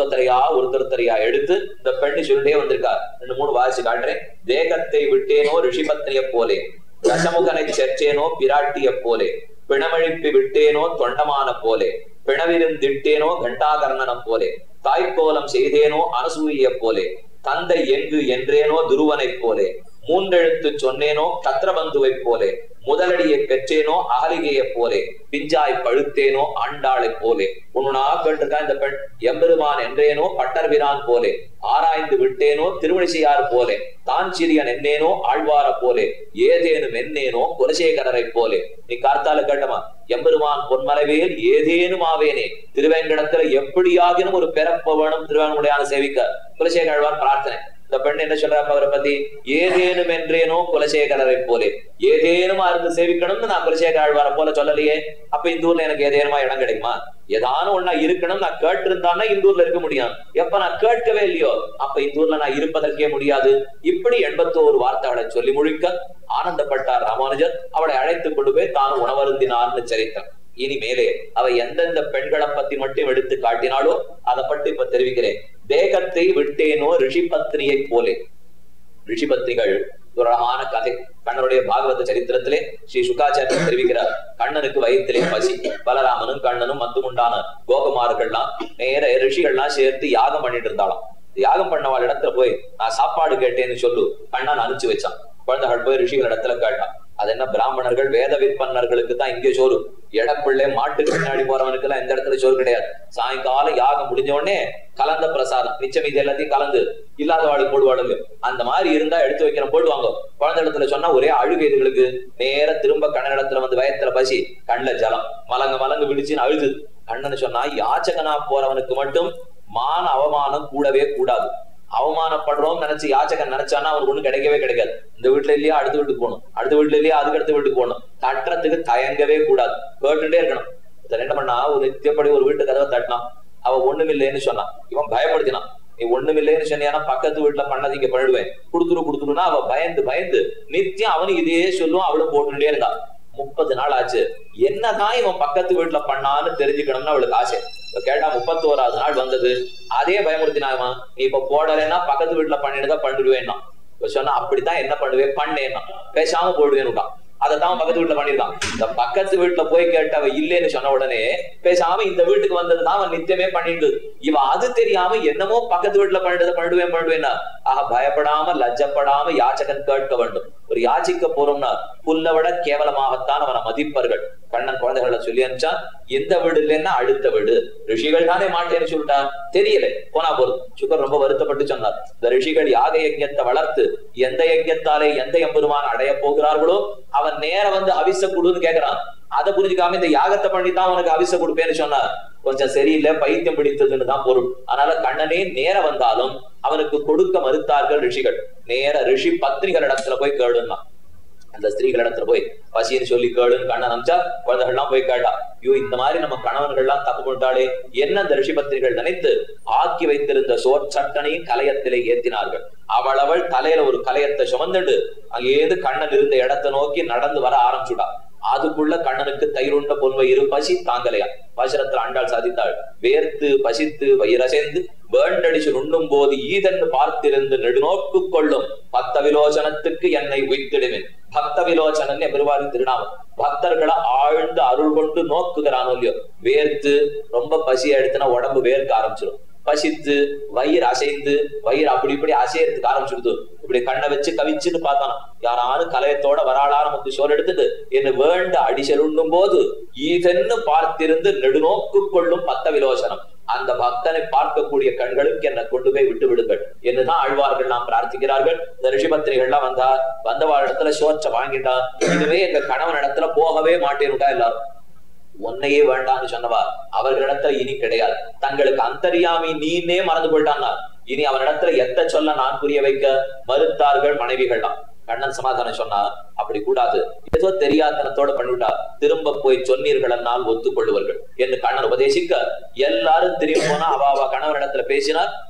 A: ஒருத்தரையா எடுத்து இந்த பெண்ணு சொல்லிட்டே வந்திருக்கா. 2-3 வாசி காட்டுறேன். தேகத்தை விட்டேனோ ரிஷிபத்னிய போலே, தசமுகனை செற்றேனோ பிராட்டிய போலே, பிணமழிப்பி விட்டேனோ தொண்டமான போலே, பிணவிருந்திட்டேனோ கண்டாகர்ணனம் போலே, தாய்க்கோலம் செய்தேனோ அனசூய போலே, தந்தை எங்கு என்றேனோ துருவனை போலே, மூன்றெழுத்து சொன்னேனோ கத்திரபந்துவை போலே, முதலடியை பெற்றேனோ அகலிகையை போலே, பிஞ்சாய் பழுத்தேனோ ஆண்டாளை போலே. ஒண்ணுனா கேட்டிருக்கா இந்த பெண். எம்பெருமான் என்றேனோ பட்டர்விரான் போலே, ஆராய்ந்து விட்டேனோ திருவணிசையார் போலே, தான் சிறியன் என்னேனோ ஆழ்வார போலே, ஏதேனும் என்னேனோ குலசேகரரை போலே. நீ கார்த்தால கேட்டமா, எம்பெருமான் பொன்மலைவேல் ஏதேனும் ஆவேனே, திருவேங்கடத்துல எப்படியாகினும் ஒரு பிறப்ப வேணும் திருவேங்கடையான சேவிக்க குலசேகரவான் பிரார்த்தனை. இந்த பெண் என்ன சொல்றாங்க அவரை பத்தி? ஏதேனும் என்றேனோ குலசேகரரை போலே. ஏதேனுமா இருந்து சேவிக்கணும்னு நான் குலசேகர ஆழ்வார போல சொல்லலையே. அப்ப இந்த ஊர்ல எனக்கு ஏதேனுமா இடம் கிடைக்குமா? ஏதானும் ஒன்னா இருக்கணும். நான் கேட்டு இருந்தான்னா இந்த ஊர்ல இருக்க முடியும். எப்ப நான் கேட்கவே இல்லையோ அப்ப இந்த ஊர்ல நான் இருப்பதற்கே முடியாது. இப்படி 81 வார்த்தைகளை சொல்லி முழிக்க ஆனந்தப்பட்டார் ராமானுஜர். அவளை அழைத்துக் கொண்டு போய் தான் உணவருந்தினார்னு சரித்திரம். இனிமேலே அவ எந்தெந்த பெண்களை பத்தி மட்டும் எடுத்து காட்டினாலோ அதை பற்றி இப்ப தெரிவிக்கிறேன். தேகத்தை விட்டேனோ ரிஷிபத்னியை போலே. ரிஷிபத்னிகள் ஒரு அழகான கதை. கண்ணனுடைய பாகவத சரித்திரத்திலே ஸ்ரீ சுகாச்சாரியர் தெரிவிக்கிறார். கண்ணனுக்கு வயிற்றிலே பசி. பலராமனும் கண்ணனும் மத்துமுண்டான கோபமார்கள்லாம் நேர ரிஷிகள்லாம் சேர்த்து யாகம் பண்ணிட்டு இருந்தாலும், யாகம் பண்ணவாள் இடத்துல போய் நான் சாப்பாடு கேட்டேன்னு சொல்லு கண்ணன் அனுப்பிச்சு வச்சான். குழந்தைகள் போய் ரிஷிகள் இடத்துல கேட்டான். அது என்ன பிராமணர்கள் வேத விற்பனர்களுக்கு தான் இங்கே சோறு. எடப்பிள்ளை மாட்டுக்கு பின்னாடி போறவனுக்கு எல்லாம் எந்த இடத்துல சோறு கிடையாது. சாயங்காலம் யாகம் முடிஞ்ச உடனே கலந்த பிரசாதம் மிச்சம் இது எல்லாத்தையும் கலந்து இல்லாதவாளுக்கு போடுவாளுங்க. அந்த மாதிரி இருந்தா எடுத்து வைக்கிற போடுவாங்க. குழந்தை இடத்துல சொன்னா ஒரே அழுகு இதுகளுக்கு. நேர திரும்ப கண்ணன் இடத்துல வந்து வயத்துல பசி, கண்ணுல ஜலம், மலங்க விழிச்சுன்னு அழுது. கண்ணன்னு சொன்னா யாச்சகனா போறவனுக்கு மட்டும் மான அவமானம் கூடவே கூடாது. அவமானப்படுறோம் நினைச்சு யாச்சகன் நினைச்சானா அவனுக்கு ஒண்ணு கிடைக்கவே கிடைக்காது. இந்த வீட்டுல இல்லையா அடுத்த வீட்டுக்கு போகணும், அடுத்த வீட்டுல இல்லையா அதுக்கு அடுத்த வீட்டுக்கு போகணும். தட்டுறதுக்கு தயங்கவே கூடாது, கேட்டுட்டே இருக்கணும். என்ன பண்ணா ஒரு நித்தியப்படி ஒரு வீட்டு கதவை தட்டினான். அவ ஒண்ணுமில்லைன்னு சொன்னான். இவன் பயப்படுத்தினான். நீ ஒண்ணுமில்லைன்னு சொன்னியானா பக்கத்து வீட்டுல பண்ணது இங்க பண்ணிடுவேன், கொடுத்துருன்னா அவ பயந்து நித்தியம் அவனுக்கு இதே சொல்லுவான். அவளும் போட்டுட்டே இருந்தா. 30 நாள் ஆச்சு. என்னதான் இவன் பக்கத்து வீட்டுல பண்ணான்னு தெரிஞ்சுக்கணும்னு அவளுக்கு ஆசை. கேட்டா 31வது நாள் வந்தது. அதே பயமுறுத்தினாமா, நீ இப்ப போடலைன்னா பக்கத்து வீட்டுல பண்ணிட்டுதான் பண்ணிடுவேன்னா. சொன்னா அப்படித்தான் என்ன பண்ணுவேன் பண்ணேன்னா பேசாம போடுவேன்னு. அதைத்தான் பக்கத்து வீட்டுல பண்ணிருக்கான். இந்த பக்கத்து வீட்டுல போய் கேட்ட அவ இல்லைன்னு சொன்ன உடனே பேசாம இந்த வீட்டுக்கு வந்ததுதான் அவன் நித்தியமே பண்ணிட்டு இவன் அது தெரியாம என்னமோ பக்கத்து வீட்டுல பண்ணிடுவேன்னா. ஆக பயப்படாம லஜ்ஜப்படாம யாச்சகன் கேட்க வேண்டும். ஒரு யாச்சிக்க போறோம்னா புல்லை விட கேவலமாகத்தான் அவனை மதிப்பர்கள். கண்ணன் குழந்தைகளை சொல்லி அனுப்பிச்சா எந்த வீடு இல்லைன்னா அடுத்த வீடு. ரிஷிகள் தானே மாட்டேன்னு சொல்லிட்டா தெரியல போனா போதும். சுகர் ரொம்ப வருத்தப்பட்டு சொன்னார். இந்த ரிஷிகள் யாக யஜ்ஞத்தை வளர்த்து எந்த யஜ்ஞத்தாலே எந்த எம்பெருமான் அடைய போகிறார்களோ அவன் நேர வந்து அவிச கொடுன்னு கேட்கிறான். அதை புரிஞ்சுக்காம இந்த யாகத்தை பண்ணித்தான் அவனுக்கு அவிச கொடுப்பேன்னு சொன்னார். கொஞ்சம் சரியில்லை, பைத்தியம் பிடித்ததுன்னு தான் பொருள். அதனால கண்ணனே நேர வந்தாலும் அவனுக்கு கொடுக்க மறுத்தார்கள் ரிஷிகள். நேர ரிஷி பத்னிகள் இடத்துல போய் கேடுன்னா. அந்த ஸ்திரீகள் இடத்துல போய் பசின்னு சொல்லி கேடுன்னு கண்ணன் அனுப்பிச்சா குழந்தைகள்லாம் போய் கேட்டா. ஐயோ இந்த மாதிரி நம்ம கணவன்கள்லாம் தப்பு பண்ணிட்டாலே என்ன அந்த ரிஷி பத்னிகள் நினைத்து ஆக்கி வைத்திருந்த சோற்சட்டனையும் கலையத்திலே ஏத்தினார்கள். அவள் தலையில ஒரு கலையத்தை சுமந்துட்டு அங்கேருந்து கண்ணன் இருந்த இடத்தை நோக்கி நடந்து வர ஆரம்பிச்சுட்டா. அதுக்குள்ள கண்ணனுக்கு தயிருண்ட பொன்வயிறு பசி தாங்கலையா. பாசுரத்துல ஆண்டாள் சாதித்தாள். வேர்த்து பசித்து வயிறசைந்து வேண்டடிச்சு உண்ணும் போது ஈதன்னு பார்த்திருந்து நெடுநோக்கு கொள்ளும் பக்த விலோசனத்துக்கு என்னை உய்த்திடுவேன். பக்த விலோசனன் பெருவாரி திருநாமம். பக்தர்களை ஆழ்ந்து அருள் கொண்டு நோக்குகிறானோ இல்லையோ. வேர்த்து ரொம்ப பசியா எடுத்துனா உடம்பு வேர்க்க ஆரம்பிச்சிடும். பசித்து வயிறு அசைந்து வயிறு அப்படி இப்படி அசையறதுக்கு ஆரம்பிச்சுடுது. இப்படி கண்ணை வச்சு கவிச்சுன்னு பார்த்தானா யாராலும் கலையத்தோட வராளா நமக்கு சோறு எடுத்துட்டு என்ன வேண்ட அடிசலுண்ணும் போது ஈதன்னு பார்த்திருந்து நெடுநோக்கு கொள்ளும் பக்த விலோசனம். அந்த பக்தனை பார்க்கக்கூடிய கண்களுக்கு என்னை கொண்டு போய் விட்டு விடுங்கள் என்னதான் ஆழ்வார்கள் நாம் பிரார்த்திக்கிறார்கள். இந்த ரிஷிபத்திரிகள்லாம் வந்தவாழ் இடத்துல சோற்ற வாங்கிட்டா. இதுவே எங்க கணவன் இடத்துல போகவே மாட்டேன்னுட்டா எல்லாரும். உன்னையே வேண்டான்னு சொன்னவா அவர்களிடத்துல இனி கிடையாது. தங்களுக்கு அந்தரியாமி நீனே மறந்து போயிட்டான்னா இனி அவனிடத்துல எத்த சொல்ல நான் புரிய வைக்க மறுத்தார்கள் மனைவிகள்லாம். கண்ணன் சமாதானம் சொன்னா அப்படி கூடாது, ஏதோ தெரியாதனத்தோட பண்ணிவிட்டா திரும்ப போய் சொன்னீர்கள் என்னால் ஒத்துக்கொள்ளுவார்கள் என்று கண்ணன் உபதேசிக்க எல்லாரும் திரும்பி போனா அவ கணவனிடத்துல பேசினார்.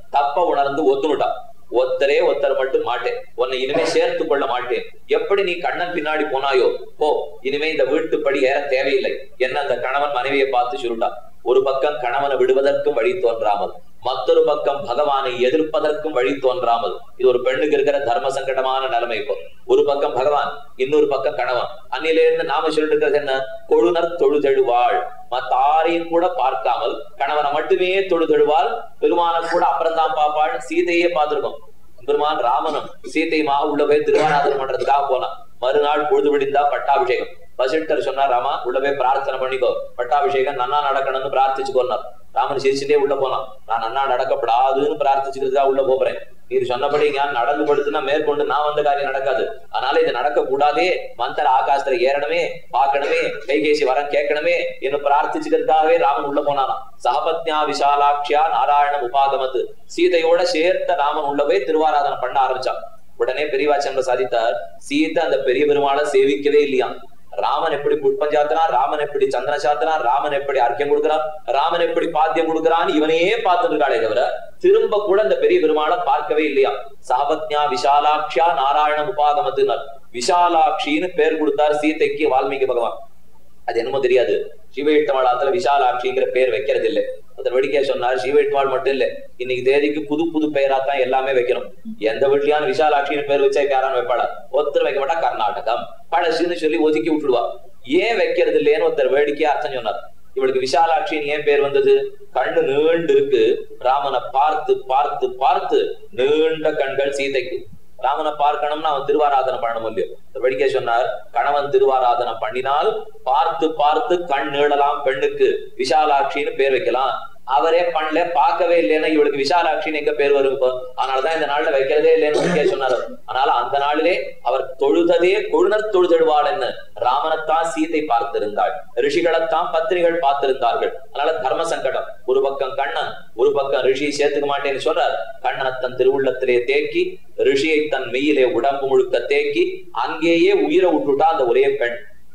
A: தப்ப உணர்ந்து ஒத்துனுட்டான். ஒத்தரே ஒத்தர் மட்டும் மாட்டேன், உன்னை இனிமே சேர்த்து கொள்ள மாட்டேன். எப்படி நீ கண்ணன் பின்னாடி போனாயோ போ, இனிமே இந்த வீட்டுப்படி ஏற தேவையில்லை என்ன அந்த கணவன் மனைவியை பார்த்து சொல்லிட்டான். ஒரு பக்கம் கணவனை விடுவதற்கும் வழி தோன்றாமல், மற்றொரு பக்கம் பகவானை எதிர்ப்பதற்கும் வழி தோன்றாமல், இது ஒரு பெண்ணுக்கு இருக்கிற தர்ம சங்கடமான நிலைமை. இப்போ ஒரு பக்கம் பகவான், இன்னொரு பக்கம் கணவன். அன்னிலிருந்து நாம சொல்லிட்டு இருக்கிறது என்ன? கொழுனர் தொழுதெழுவாள். மத்தாரையும் கூட பார்க்காமல் கணவனை மட்டுமே தொழுதெழுவாள். பெருமானை கூட அப்புறம் தான் பார்ப்பாள். சீதையே பார்த்திருக்கோம். பெருமான் ராமனும் சீதையுமாக உள்ள போய் திருவாராதனம் பண்றதுக்காக போனான். மறுநாள் பொழுது விடிந்தா பட்டாபிஷேகம். வசிஷ்டர் சொன்னார், ராமா உள்ள போய் பிரார்த்தனை பண்ணிக்கோ, பட்டாபிஷேகம் நன்னா நடக்கணும்னு பிரார்த்திச்சுக்கோன்னார். ராமன் சிரிச்சுட்டே உள்ள போனான். நான் நன்னா நடக்கப்படாதுன்னு பிரார்த்திச்சுக்கிறதுக்கா உள்ள போறேன். நீர் சொன்னபடி ஞான் நடந்து படுத்துனா மேற்கொண்டு நான் வந்த காரியம் நடக்காது. அதனால இது நடக்க கூடாதே, மந்திர ஆகாசத்துல ஏறணுமே, பார்க்கணுமே, கைகேசி வரம் கேட்கணுமே என்று பிரார்த்திச்சுக்கிறதுக்காகவே ராமன் உள்ள போனானா. சகபத்யா விஷாலாட்சியா நாராயணம் உபாகமத்து. சீதையோட சேர்த்த ராமன் உள்ள போய் திருவாராதனை பண்ண ஆரம்பிச்சான். உடனே பெரியவா சென்ற சாதித்தார், சீதை அந்த பெரிய பெருமாளை சேவிக்கவே இல்லையா. ராமன் எப்படி புஷ்பம் சாத்தினான், ராமன் எப்படி சந்தன சாத்தினான், ராமன் எப்படி அர்க்கியம் கொடுக்கிறான், ராமன் எப்படி பாத்தியம் கொடுக்கிறான், இவனையே பார்த்துட்டு இருக்காளே தவிர திரும்ப கூட அந்த பெரிய பெருமாளை பார்க்கவே இல்லையா. சாபத்யா விஷாலாட்சியா நாராயணம் உபாகமத்துனார். விஷாலாட்சின்னு பேர் கொடுத்தார் சீதைக்கு வால்மீகி பகவான். அது என்னமோ தெரியாது, சிவயிட்டவாளத்துல விஷாலாட்சிங்கிற பேர் வைக்கிறது இல்லை. அந்த வேடிக்கையா சொன்னார், சிவயிட்டவாள் மட்டும் இல்ல, இன்னைக்கு தேதிக்கு புது புது பெயராத்தான் எல்லாமே வைக்கணும். எந்த வீட்லயான விஷாலாட்சின்னு பேர் வச்சா யாரான வைப்பாளா? ஒருத்தர் வைக்க மாட்டா. கர்நாடகம் பழசுன்னு சொல்லி ஒதுக்கி விட்டுடுவா. ஏன் வைக்கிறது இல்லையேன்னு ஒருத்தர் வேடிக்கையா அர்த்தம் சொன்னார். இவளுக்கு விஷாலாட்சின்னு ஏன் பேர் வந்தது? கண்ணு நீண்டு இருக்கு. ராமனை பார்த்து பார்த்து பார்த்து நீண்ட கண்கள் சீதைக்கு. ராமனை பார்க்கணும்னா அவன் திருவாராதனை பண்ணணும் இல்லையோ. வேடிக்கை சொன்னார், கணவன் திருவாராதனை பண்ணினால் பார்த்து பார்த்து கண் நீளலாம் பெண்ணுக்கு, விஷாலாட்சின்னு பேர் வைக்கலாம். அவரே பண்ணல, பார்க்கவே இல்லைன்னா இவளுக்கு விஷாலாட்சின்னு எங்க பேர் வரும்? அதனாலதான் இந்த நாள்ல வைக்கிறதே இல்லைன்னு சொன்னார். அதனால அந்த நாளிலே அவர் தொழுததே கொழுனர் தொழுதெழுவாள் என்ன. ராமனைத்தான் சீதை பார்த்திருந்தாள், ரிஷிகளைத்தான் பத்திரிகள் பார்த்திருந்தார்கள். அதனால தர்ம சங்கடம். ஒரு பக்கம் கண்ணன், ஒரு பக்கம் ரிஷி சேர்த்துக்க மாட்டேன்னு சொல்றார். கண்ணனை தன் திருவுள்ளத்திலே தேக்கி, ரிஷியை தன் மெய்யிலே உடம்பு முழுக்க தேக்கி, அங்கேயே உயிரை விட்டுட்டா அந்த ஒரே பெண்.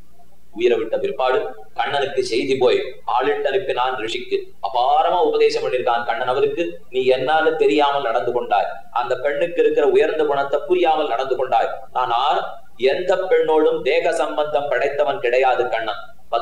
A: உயிரை விட்ட பிற்பாடு கண்ணனுக்கு செய்தி போய் ஆளிட்டு அனுப்பினான் ரிஷிக்கு. அபாரமா உபதேசம் பண்ணிருக்கான் கண்ணன் அவருக்கு. நீ என்னால தெரியாமல் நடந்து கொண்டாய், அந்த பெண்ணுக்கு இருக்கிற உயர்ந்த குணத்தை புரியாமல் நடந்து கொண்டாய். ஆனால் எந்த பெண்ணோடும் தேக சம்பந்தம் படைத்தவன் கிடையாது கண்ணன்.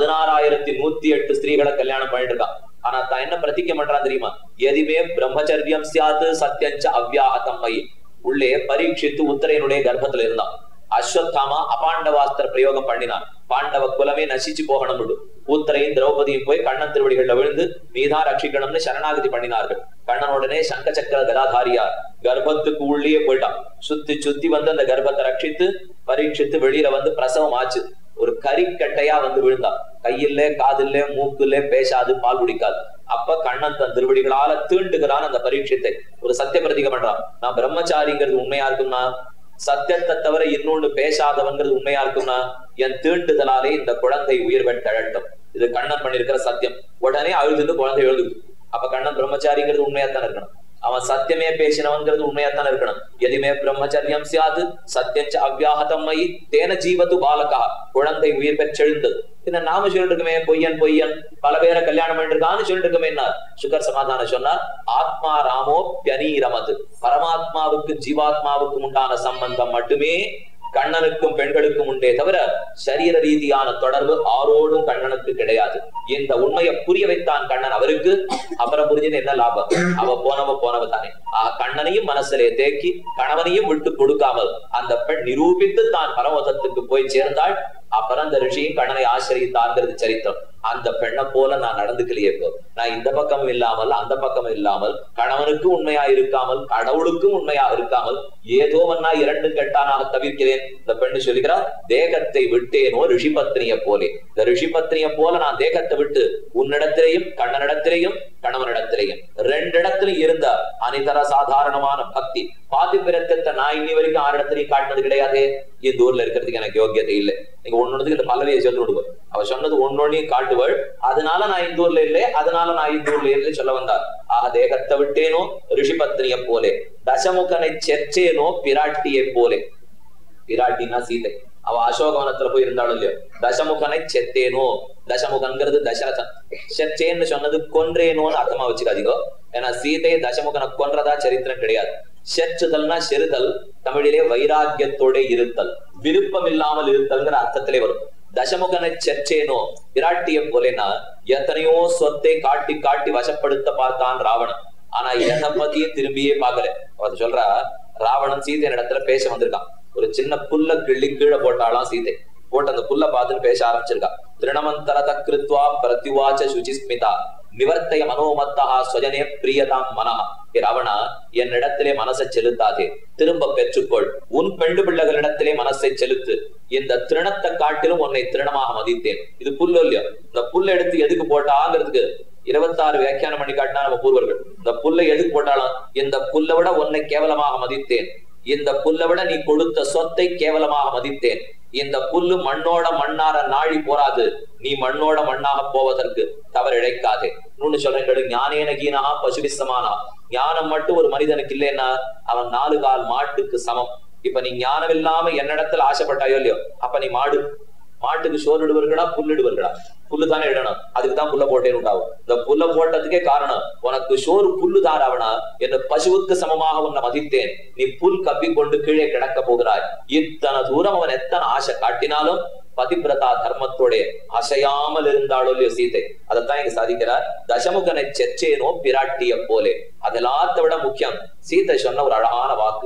A: 16,108 ஸ்திரீகளை கல்யாணம் பண்ணிட்டு இருக்கான். ஆனா தான் என்ன பிரதிக்க பண்றான் தெரியுமா? எதுவுமே பிரம்மச்சரியம் சியாது சத்யஞ்ச அவ்யாஹதம் மை. உள்ளே பரீட்சித்து உத்தரையனுடைய கர்ப்பத்துல இருந்தான். அஸ்வத்தாமா அபாண்டவாஸ்திர பிரயோகம் பண்ணினான். பாண்டவ குலமே நசிச்சு போகணும். உத்தரையும் திரௌபதியும் போய் கண்ணன் திருவடிகள்ல விழுந்து நீதான் ரட்சிக்கணும்னு சரணாகதி பண்ணினார்கள். கண்ணனுடனே சங்க சக்கர கதாதாரியார் கர்ப்பத்துக்கு உள்ளே போயிட்டான். சுத்தி சுத்தி வந்து அந்த கர்ப்பத்தை ரட்சித்து பரீட்சித்து வெளியில வந்து பிரசவம் ஆச்சு. ஒரு கறிக்கட்டையா வந்து விழுந்தான். கையில்ல காதில்ல மூக்குல பேசாது, பால் குடிக்காது. அப்ப கண்ணன் தன் திருவடிகளால தீண்டுகிறான் அந்த பரீட்சத்தை. ஒரு சத்திய பிரதிக பண்றான். நான் பிரம்மச்சாரிங்கிறது உண்மையா இருக்கும்னா, சத்தியத்தை தவிர இன்னொன்னு பேசாதவன்கிறது உண்மையா இருக்கும்னா, என் தீண்டுதலாலே இந்த குழந்தை உயிர் பெற்றழட்டும். இது கண்ணன் பண்ணிருக்கிற சத்தியம். உடனே அழுதுன்னு குழந்தை எழுது. அப்ப கண்ணன் பிரம்மச்சாரிங்கிறது உண்மையாத்தான் இருக்கணும். அவன் சத்தியமே பேசினவன்கிறது உண்மையாத்தான் இருக்கணும். எதுவுமே பிரம்மச்சரியம் சியாது சத்தியஞ்ச அவ்யாஹதம் மை தேன ஜீவத்து பாலகா. குழந்தை உயிர் பெற்றெழுந்தது. இந்த நாம சொல்லிட்டு இருக்கமே பொய்யன் பொய்யன், பல பேரை கல்யாணம் பண்ணிருக்கான்னு சொல்லிட்டு இருக்கமே. சுகர் சமாதானம் சொன்னார், ஆத்மா ராமோ பியனீரமது. பரமாத்மாவுக்கு ஜீவாத்மாவுக்கும் உண்டான சம்பந்தம் மட்டுமே கண்ணனுக்கும் பெண்களுக்கும் உண்டே தவிர சரீர ரீதியான தொடர்பு ஆரோடும் கண்ணனுக்கு கிடையாது. இந்த உண்மையை புரிய வைத்தான் கண்ணன் அவருக்கு. அப்புறம் புரிஞ்சது என்ன லாபம்? அவ போனவ தானே. கண்ணனையும் மனசிலே தேக்கி கணவனையும் விட்டு கொடுக்காமல் அந்த பெண் நிரூபித்து தான் பரமதத்துக்கு போய் சேர்ந்தாள். அப்புறம் அந்த ரிஷியும் கண்ணனை ஆசிரியித்தார்ங்கிறது சரித்திரம். அந்த பெண்ணை போல நான் நடந்துக்கலையே. இப்போ நான் இந்த பக்கம் இல்லாமல் அந்த பக்கம் இல்லாமல், கணவனுக்கு உண்மையா இருக்காமல் கடவுளுக்கும் உண்மையா இருக்காமல், ஏதோ ஒன்னா இரண்டு கெட்டானாக தவிர்க்கிறேன். இந்த பெண்ணு சொல்லுகிறார், தேகத்தை விட்டேனோ ரிஷிபத்னிய போலே. இந்த ரிஷிபத்னிய போல நான் தேகத்தை விட்டு உன்னிடத்திலேயும் கண்ணனிடத்திலேயும் கணவனிடத்திலேயும் ரெண்டு இடத்திலும் இருந்த அனிதர சாதாரணமான பக்தி பாதிப்பிரத்தை நான் இன்னி வரைக்கும் ஆறு இடத்துலையும் காட்டினது கிடையாது. இந்த ஊர்ல இருக்கிறதுக்கு எனக்கு யோகியத்தை இல்லை. நீங்க ஒன்னொன்னுக்கு இந்த பல்லவியை சொல்லி விடுவார். அவ சொன்னது ஒன்னொன்னையும் காட்டுவள். அதனால நான் இந்த ஊர்ல இல்லை, அதனால நான் இந்த ஊர்ல இல்லை சொல்ல வந்தார். தேகத்தை விட்டேனோ ரிஷிபத்னிய போலே, தசமுகனை செர்ச்சேனோ பிராட்டியை போலே. பிராட்டினா சீதை. அவ அசோகவனத்துல போய் இருந்தாலும் இல்லையோ. தசமுகனை செத்தேனோ, தசமுகன்கிறது தசரதன். செச்சேன்னு சொன்னது கொன்றேனோன்னு அர்த்தமா வச்சுக்காதீங்க. ஏன்னா சீதையை தசமுகனை கொன்றதா சரித்திரம் கிடையாது. செற்றுதல்னா செருதல், தமிழிலே வைராக்கியத்தோட இருத்தல், விருப்பம் இல்லாமல் இருத்தல்ங்கிற அர்த்தத்திலே வரும். தசமுகனை செற்றேனோ விராட்டிய போலேனா எத்தனையோ சொத்தை காட்டி காட்டி வசப்படுத்த பார்த்தான் ராவணன். ஆனா எதை பத்தியும் திரும்பியே பாக்கல. அவர் சொல்றா, ராவணன் சீதை இடத்துல பேச வந்திருக்கான். ஒரு சின்ன புல்ல கிள்ளி கீழே போட்டாலாம் சீதை. போட்டு அந்த புல்ல பார்த்துன்னு பேச ஆரம்பிச்சிருக்கா. திருணமந்தரத கிருத்வா பிரத்யுவாச்ச சுச்சிஸ்மிதா நிவர்த்தய மனோமத்தா ஸ்வஜனே பிரியதாம் மனஹா. ராவணா, என்னிடத்திலே மனசை செலுத்தாதே, திரும்ப பெற்றுக்கொள். உன் பெண்டு பிள்ளைகளிடத்திலே மனசை செலுத்து. இந்த திருணத்தை காட்டிலும் உன்னை திருணமாக மதித்தேன். இது புல்லு இல்லையோ, இந்த புல்ல எடுத்து எதுக்கு போட்டாங்கிறதுக்கு 26 வியாக்கியானம் பண்ணி காட்டினா நம்ம பூர்வர்கள். இந்த புல்லை எதுக்கு போட்டாலும், இந்த புல்லை விட உன்னை கேவலமாக மதித்தேன், இந்த புல்லை விட நீ கொடுத்த சொத்தை கேவலமாக மதித்தேன், இந்த புல்லு மண்ணோட மண்ணார நாழி போராது, நீ மண்ணோட மண்ணாக போவதற்கு தவறு இழைக்காதே. இன்னொன்னு சொல்றேன், ஞானேன கீனா பசுபிசமானா. ஞானம் மட்டும் ஒரு மனிதனுக்கு இல்லைன்னா அவன் 4 கால் மாட்டுக்கு சமம். இப்ப நீ ஞானம் இல்லாம என்னிடத்துல ஆசைப்பட்டாயோ இல்லையோ, அப்ப நீ மாட்டுக்கு சோறு இடுவர்களா புல்லிடுவர்களா? புல்லு தானே இடணும். அதுக்குதான் புல்ல போட்டேன்னு உண்டாகும். இந்த புல்ல போட்டதுக்கே காரணம், உனக்கு சோறு புல்லு தாராவனா, என்ன பசுவுக்கு சமமாக உன்னை மதித்தேன், நீ புல் கப்பி கொண்டு கீழே கிடக்க போகிறாய். இத்தனை தூரம் அவன் எத்தனை ஆசை காட்டினாலும் பதிபிரதா தர்மத்தோட அசையாமல் இருந்தாளோ இல்லையோ சீதை. அதைத்தான் இங்க சாதிக்கிறார். தசமுகனை செற்றேனோ பிராட்டிய போலே. அதெல்லாத்த விட முக்கியம் சீதை சொன்ன ஒரு அழகான வாக்கு.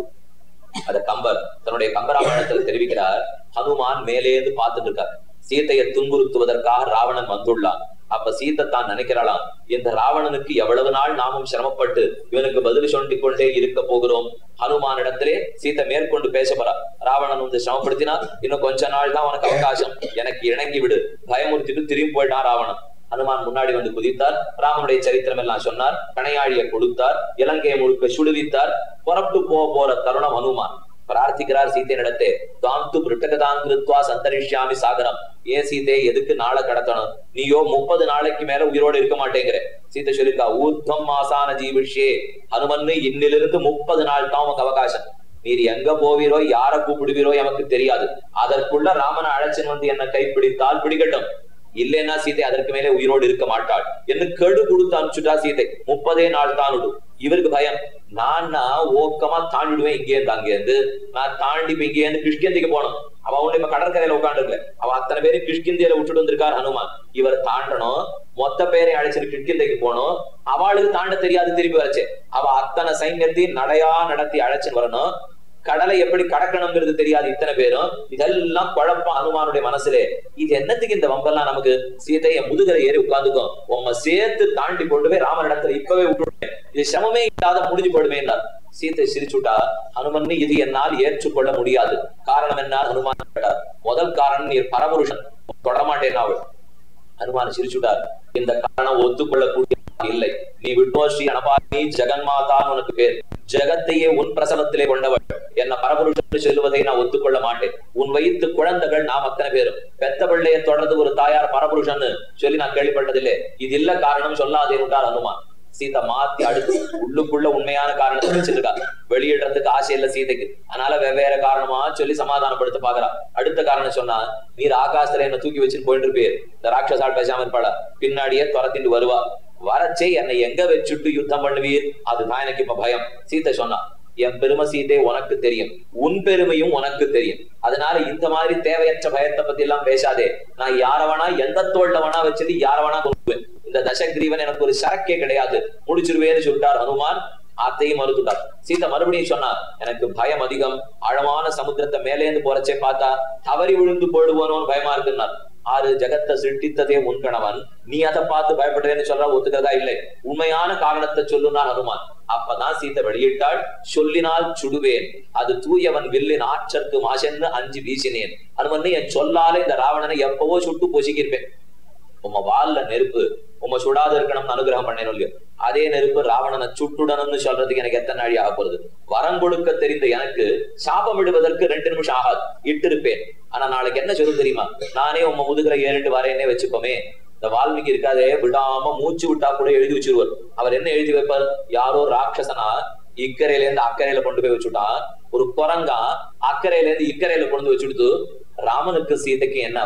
A: அத கம்பர் தன்னுடைய கம்பராமாயணத்துல தெரிவிக்கிறார். ஹனுமான் மேலேந்து பார்த்துட்டு இருக்கார். சீதையை துன்புறுத்துவதற்காக ராவணன் வந்துள்ளான். அப்ப சீதை தான் நினைக்கிறாளாம், இந்த ராவணனுக்கு எவ்வளவு நாள் நாமும் சிரமப்பட்டு இவனுக்கு பதில் சொல்லிக் கொண்டே இருக்க போகிறோம். ஹனுமான் இடத்திலே சீதை மேற்கொண்டு பேச போறா. ராவணன் வந்து சிரமப்படுத்தினா, இன்னும் கொஞ்ச நாள் தான் உனக்கு அவகாசம், எனக்கு இணங்கி விடு, பயமுறுத்திட்டு திரும்பி போயிட்டான் ராவணன். ஹனுமான் முன்னாடி வந்து குதித்தார். ராமனுடைய சரித்திரம் எல்லாம் சொன்னார். கணையாழியை கொடுத்தார். இலங்கையை முழுக்க சுடுவித்தார். புறப்பட்டு போற தருணம் ஹனுமான் பிரார்த்திக்கிறார் சீதையிடத்தே, தாந்து பிருட்டகதான் கிருத்வா சந்தரிஷ்யாமி சாகரம். ஏன் சீதை, எதுக்கு நாளை கடத்தணும்? நீயோ 30 நாளைக்கு மேல உயிரோடு இருக்க மாட்டேங்கிற. சீதை சொல்லிருக்கா, ஊர்த்வம் மாசான ஜீவிஷே. ஹனுமன்னு இன்னிலிருந்து 30 நாள் தான் உனக்கு அவகாசம். நீர் எங்க போவீரோ, யார கூப்பிடுவீரோ எனக்கு தெரியாது. அதற்குள்ள ராமனை அழைச்சின்னு வந்து என்ன கைப்பிடித்தால் பிடிக்கட்டும், இல்லைன்னா சீதை அதற்கு மேலே உயிரோடு இருக்க மாட்டாள் என்று கெடு கொடுத்து அனுப்பிச்சுட்டா சீதை. 30 நாள் தான் விடும். இவருக்கு பயம், நான் ஓக்கமா தாண்டிடுவேன் இங்கேருந்து அங்கேருந்து. நான் தாண்டி இங்கே இருந்து கிஷ்கிந்திக்கு போனோம். அவன் ஒண்ணு இப்ப கடற்கரையில உட்காந்துருக்கல, அவன் அத்தனை பேரும் கிஷ்கிந்தியில விட்டுட்டு வந்திருக்கார் ஹனுமான். இவர் தாண்டணும், மொத்த பேரை அழைச்சிட்டு கிஷ்கிந்தைக்கு போனோம். அவளுக்கு தாண்ட தெரியாது, திருப்பி வரச்சு. அவ அத்தனை சைன்யத்தையும் நடையா நடத்தி அழைச்சின்னு வரணும். கடலை எப்படி கடக்கணுங்கிறது தெரியாது இத்தனை பேரும். இதெல்லாம் குழப்பம் ஹனுமானுடைய மனசுலே. இது என்னத்துக்கு இந்த வம்பெல்லாம் நமக்கு? சீதைய முதுகரை ஏறி உட்கார்ந்துக்கும், உங்க சேர்த்து தாண்டி கொண்டு போய் ராமனிடத்துல இப்பவே விட்டுட்டேன், இது சிரமமே இல்லாத முடிஞ்சு போடுமே என்றார். சீதை சிரிச்சுட்டா, ஹனுமன் இது என்னால் ஏற்றுக்கொள்ள முடியாது. காரணம் என்ன? ஹனுமான் கேட்டார். முதல் காரணம், நீர் பரபுருஷன், தொடரமாட்டேன் அவள். ஹனுமான் சிரிச்சுட்டார். இந்த காரணம் ஒத்துக்கொள்ளக்கூடிய இல்லை. நீ விட்டோ ஸ்ரீ அனபானி ஜெகன்மாதான் உனக்கு பேர். ஜெகத்தையே உன் பிரசவத்திலே கொண்டவள். என்ன பரபுருஷன் சொல்லுவதை நான் ஒத்துக்கொள்ள மாட்டேன். உன் வயிற்று குழந்தைகள் நாம் அத்தனை பேரும். பெத்த பிள்ளையை தொடர்ந்து ஒரு தாயார் பரபுருஷன் சொல்லி நான் கேள்விப்பட்டதில்லை. இது இல்ல காரணம் சொல்லாதே விட்டார் ஹனுமான். சீதை மாத்தி அடுத்து உள்ளுக்குள்ள உண்மையான காரணத்தை வச்சிருக்கா. வெளியிடுறதுக்கு ஆசை இல்ல சீதைக்கு. அதனால வெவ்வேற காரணமா சொல்லி சமாதானப்படுத்த பாக்குறா. அடுத்த காரணம் சொன்னா, நீர் ஆகாசத்துல என்ன தூக்கி வச்சுன்னு போயிட்டு இருப்பீர், இந்த ராட்சசால் பேசாம இருப்பாளா, பின்னாடியே துரத்திட்டு வருவா. வரச்சே என்னை எங்க வச்சுட்டு யுத்தம் பண்ணுவீர், அதுதான் எனக்கு இப்ப பயம். சீதை சொன்னா, என் பெருமை சீதை உனக்கு தெரியும், உன் பெருமையும் உனக்கு தெரியும். அதனால இந்த மாதிரி தேவையற்ற பயத்தை பத்தி எல்லாம் பேசாதே. நான் யாரவனா எந்த தோல்ல வேணா வச்சது யாரவனா கொண்டுவேன். இந்த தசகிரீவன் எனக்கு ஒரு சரக்கே கிடையாது, முடிச்சிருவேன்னு சொல்லிட்டார் ஹனுமான். அத்தையும் மறுத்துட்டார். சீதை மறுபடியும் சொன்னா, எனக்கு பயம் அதிகம், ஆழமான சமுத்திரத்தை மேலேந்து போறச்சே பார்த்தா தவறி விழுந்து போடுவோனோன்னு பயமா இருக்குன்னார். 6 ஜகத்தை சிருஷ்டித்ததே உன் கணவன், நீ அதை பார்த்து பயப்படுறேன்னு சொல்ற ஒத்துக்கிறதா இல்லை, உண்மையான காரணத்தை சொல்லுனா ஹனுமான். அப்பதான் சீதை வெளியிட்டாள், சொல்லினால் சுடுவேன், அது தூயவன் வில்லின் ஆற்றற்கு மாசென்னு அஞ்சு வீசினேன். ஹனுமன், என் சொல்லாலே இந்த ராவணனை எப்பவோ சுட்டு பொசுக்கிருப்பேன். உம்ம வால்ல நெருப்பு, உம்ம சுடாத இருக்கணும்னு அனுகிரகம் பண்ணேன் இல்லையோ, அதே நெருப்பு ராவணனை சுட்டுடணும்னு சொல்றதுக்கு எனக்கு எத்தனை நாடி ஆக போறது? வரம் கொடுக்க தெரிந்த எனக்கு சாபம் விடுவதற்கு 2 நிமிஷம் ஆகாது, இட்டு இருப்பேன். ஆனா நாளைக்கு என்ன சொல்லு தெரியுமா, நானே உம்ம முதுகரை ஏறிட்டு வரேன்னே வச்சுப்போமே. இந்த வால்மீகி இருக்காதே, விடாம மூச்சு விட்டா கூட எழுதி வச்சிருவார். அவர் என்ன எழுதி வைப்பார்? யாரோ ராட்சசனா இக்கரையில இருந்து அக்கறையில கொண்டு போய் வச்சுட்டான், ஒரு குரங்கா அக்கறையில இருந்து இக்கரையில கொண்டு வச்சுடுத்து. ராமனுக்கு சீதைக்கு என்ன அப்புறம்?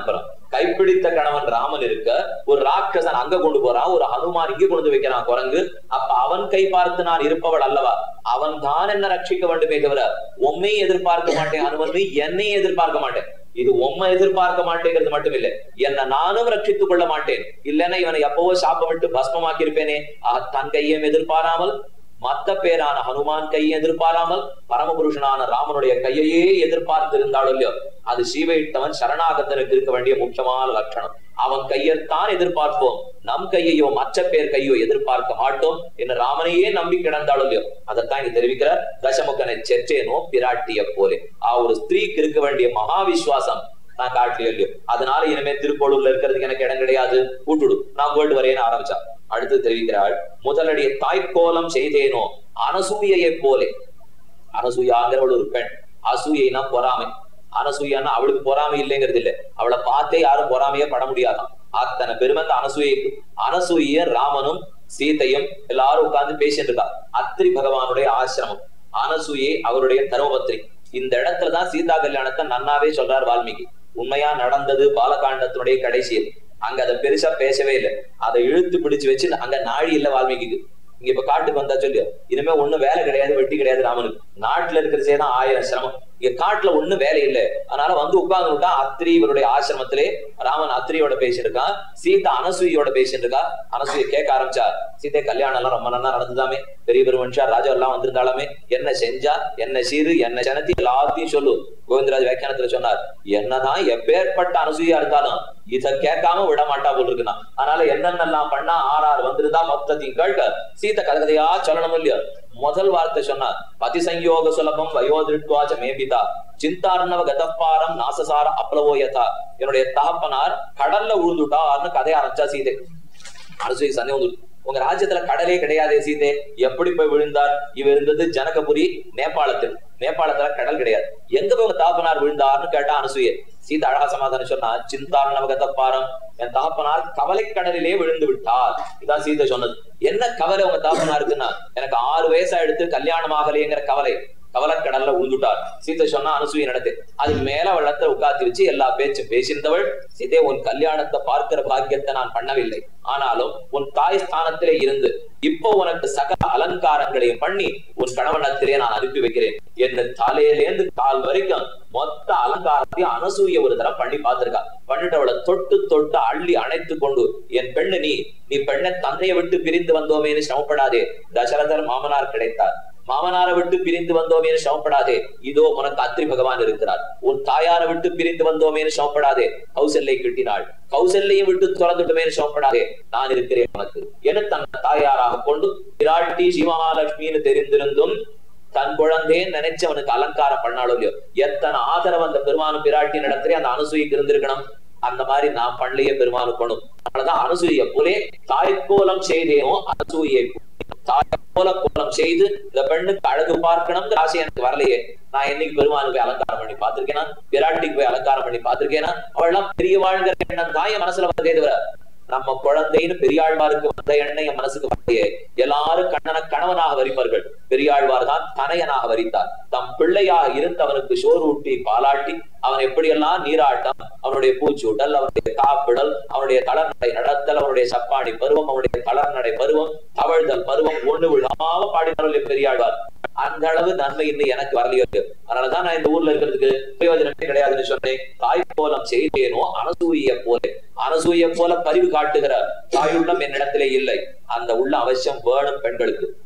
A: கைப்பிடித்த கணவன் ராமன் இருக்க ஒரு ராட்சசன் அங்க கொண்டு போறான், ஒரு ஹனுமான் இங்கே கொண்டு வைக்கிறான் குரங்கு. அப்ப அவன் கை பார்த்து நான் இருப்பவள் அல்லவா, அவன் தான் என்ன ரட்சிக்க வேண்டுமே தவிர உம்மையும் எதிர்பார்க்க மாட்டேன், ஹனுமன் என்னையும் எதிர்பார்க்க மாட்டேன். இது உம்மை எதிர்பார்க்க மாட்டேங்கிறது மட்டும் இல்ல, என்ன நானும் ரட்சித்துக் கொள்ள மாட்டேன். இல்லைன்னா இவனை எப்பவோ சாப்பமிட்டு பஸ்மமாக்கி இருப்பேனே. தன் கையையும் எதிர்பாராமல், மத்த பேரான ஹனுமான் கையை எதிர்பாராமல், பரமபுருஷனான ராமனுடைய கையையே எதிர்பார்த்து இருந்தாலும் இல்லையோ, அது சீவையிட்டவன் சரணாகத்தனுக்கு இருக்க வேண்டிய முக்கியமான லட்சணம். அவன் கையைத்தான் எதிர்பார்ப்போம், நம் கையையோ மற்ற பேர் கையோ எதிர்பார்க்க மாட்டோம் என்று ராமனையே நம்பி கிடந்தாலும் இல்லையோ. அதைத்தான் இங்க தெரிவிக்கிறார். தசமுகனை செற்றேனோ பிராட்டிய போலே. ஒரு ஸ்திரீக்கு இருக்க வேண்டிய மகா விசுவாசம் நான் காட்டலையோ இல்லையோ, அதனால இனிமே திருக்கோளூர்ல இருக்கிறதுக்கு எனக்கு இடம் கிடையாது, கூட்டுடு, நான் போயிட்டு வரேன்னு ஆரம்பிச்சா. அடுத்து தெரிவிக்கிறாள், முதலடிய தாய்க்கோலம் செய்தேனோ அனசூயையை போலே. அனசூயாங்கிறவள் ஒரு பெண். அசூயைனா பொறாமை. அனசூயான்னா அவளுக்கு பொறாமை இல்லைங்கிறது இல்லை, அவளை பார்த்தே யாரும் பொறாமையே பட முடியாதான். அத்தனை பெருமை அந்த அனசூயைக்கு. அனசூய ராமனும் சீதையும் எல்லாரும் உட்கார்ந்து பேசிட்டு இருக்கா. அத்திரி பகவானுடைய ஆசிரமம். அனசூயை அவருடைய தர்மபத்ரி. இந்த இடத்துலதான் சீதா கல்யாணத்தை நன்னாவே சொல்றார் வால்மீகி. உண்மையா நடந்தது பாலகாண்டத்தினுடைய கடைசியில். அங்க அதை பெருசா பேசவே இல்லை, அதை இழுத்து பிடிச்சு வச்சு அங்க நாழி இல்ல வால்மீகிக்கு. இங்க இப்ப காட்டுக்கு வந்தா சொல்லு, இனிமே ஒண்ணும் வேலை கிடையாது, வெட்டி கிடையாது ராமனுக்கு. நாட்டுல இருக்கிறதேதான் 1000 சிரமம். இங்க காட்டுல ஒண்ணும் வேலை இல்லை, அதனால வந்து உட்கார்ந்து விட்டா. அத்திரி இவருடைய ஆசிரமத்திலே ராமன் அத்திரியோட பேசியிருக்கான், சீதா அனசூயோட பேசிட்டு இருக்கா. அனசூய கேட்க ஆரம்பிச்சா, சீதை கல்யாணம் எல்லாம் ரொம்ப நல்லா நடந்துதாமே, பெரிய பெரிய மனுஷா ராஜா எல்லாம் வந்திருந்தாலுமே, என்ன செஞ்சா, என்ன சீரு, என்ன ஜனத்தி, எல்லாத்தையும் சொல்லு. கோவிந்தராஜ் வியாக்கியானத்துல சொன்னார், என்னதான் எப்பேற்பட்ட அனசூயா இருந்தாலும் இத கேட்காம விட மாட்டா போல் இருக்குன்னா. அதனால என்னென்னலாம் பண்ணா 6 வந்திருந்தா மொத்தத்தையும் கேட்க சீதை கதையா சொல்லணும் இல்லையோ. முதல் வார்த்தை சொன்னார், பதிசங்கயோக சுலபம் வயோதிருட்வாச்ச மேபிதா சிந்தார்ணவ கதப்பாரம் நாசசார அப்ளவோயதா. என்னுடைய தகப்பனார் கடல்ல உழுந்துட்டார்னு கதைய ஆரம்பிச்சா சீதை. அனசூயை சந்தேகம் வந்து, உங்க ராஜ்யத்துல கடலே கிடையாதே சீதே, எப்படி போய் விழுந்தார்? இவ இருந்தது ஜனகபுரி நேபாளத்தில். நேபாளத்துல கடல் கிடையாது, எங்க போய் உங்க தாப்பனார் விழுந்தார்னு கேட்டா அனசூயை. சீதா அழகா சமாதானம் சொன்னா, சிந்தார் நவகதப்பாரம், என் தாப்பனார் கவலை கடலிலே விழுந்து விட்டார். இதான் சீதை சொன்னது. என்ன கவலை உங்க தாப்பனாருக்குன்னா, எனக்கு 6 வயசாயிடுத்து கல்யாணம் ஆகலைங்கிற கவலை. கவலக்கடல்ல உழுந்துட்டார். சீதை சொன்னா அனசூயை நடத்து. அதுக்கு மேல வெள்ளத்தை உட்காத்தி வச்சு எல்லா பேச்சும் பேசியிருந்தவள், சீதை உன் கல்யாணத்தை பார்க்கிற பாக்கியத்தை நான் பண்ணவில்லை, ஆனாலும் உன் தாய் ஸ்தானத்திலே இருந்து இப்போ உனக்கு சகல அலங்காரங்களையும் பண்ணி உன் கணவனத்திலே நான் அனுப்பி வைக்கிறேன். என்ன தலையிலேந்து கால் வரைக்கும் மொத்த அலங்காரத்தையும் அனசூய ஒரு தரம் பண்ணி பார்த்திருக்கா. பண்ணிட்டு அவளை தொட்டு தொட்டு அள்ளி அணைத்து கொண்டு, என் பெண்ணு நீ பெண்ணை தந்தையை விட்டு பிரிந்து வந்தோமேனு சிரமப்படாதே, தசரதர் மாமனார் கிடைத்தார், மாமனாரை விட்டு பிரிந்து வந்தோமேனு சிரமப்படாதே, இதோ உனக்கு அத்திரி பகவான் இருக்கிறார். உன் தாயாரை விட்டு பிரிந்து வந்தோமேனு சிரமப்படாதே, கௌசல்யை கிட்டினாள், கௌசல்யையும் விட்டு துறந்துட்டோமேனு சிரமப்படாதே, நான் இருக்கிறேன் உனக்கு என தன் தாயாராக கொண்டு பிராட்டி சிவமகாலட்சுமின்னு தெரிந்திருந்தும் தன் குழந்தைன்னு நினைச்சு அவனுக்கு அலங்காரம் பண்ணாலும் இல்லையோ, எத்தனை ஆதரவு அந்த பெருமானு பிராட்டி நடத்திலே அந்த அனசூய்க்கு இருந்திருக்கணும். அந்த மாதிரி நான் பண்ணலையே பெருமானுக்கணும். அதனாலதான் அனசூய போலே தாய்க்கோலம் செய்தேனோ அனசூயை தாய்க்கோல கோலம் செய்து இந்த பெண்ணுக்கு அழகு பார்க்கணும்னு ஆசை எனக்கு வரலையே. நான் என்னைக்கு பெருமானுக்கு போய் அலங்காரம் பண்ணி பார்த்திருக்கேனா, பிராட்டிக்கு போய் அலங்காரம் பண்ணி பார்த்திருக்கேனா? அவள்லாம் பெரிய வாழ்கிற எண்ணம் தான் என் மனசுல வந்தே தவிர, நம்ம குழந்தைன்னு பெரியாழ்வாருக்கு வந்த எண்ணம் என் மனசுக்கு வரலையே. எல்லாரும் கண்ணனை கணவனாக வரிப்பார்கள், பெரியாழ்வார் தான் தனையனாக வரித்தார். தம் பிள்ளையாக இருந்தவனுக்கு சோறு ஊட்டி பாலாட்டி அவன் எப்படியெல்லாம் நீராட்டம், அவனுடைய பூச்சூட்டல், அவனுடைய காப்பிடல், அவனுடைய தளர்நடை நடத்தல், அவனுடைய சப்பாடி பருவம், அவனுடைய தளர்நடை பருவம், தவழ்தல் பருவம் ஒண்ணு விழாம பாடினார்கள் பெரியாழ்வார். அந்த அளவு நன்மை இன்னும் எனக்கு வரலையோ. அதனாலதான் நான் இந்த ஊர்ல இருக்கிறதுக்கு பிரயோஜனமே கிடையாதுன்னு சொன்னேன். தாய்க்கோலம் செய்தேனோ அனசூய போல. அனசூய போல பரிவு காட்டுகிற தாயுள்ளம் என்னிடத்திலே இல்லை. அந்த உள்ள அவசியம் வேணும் பெண்களுக்கு.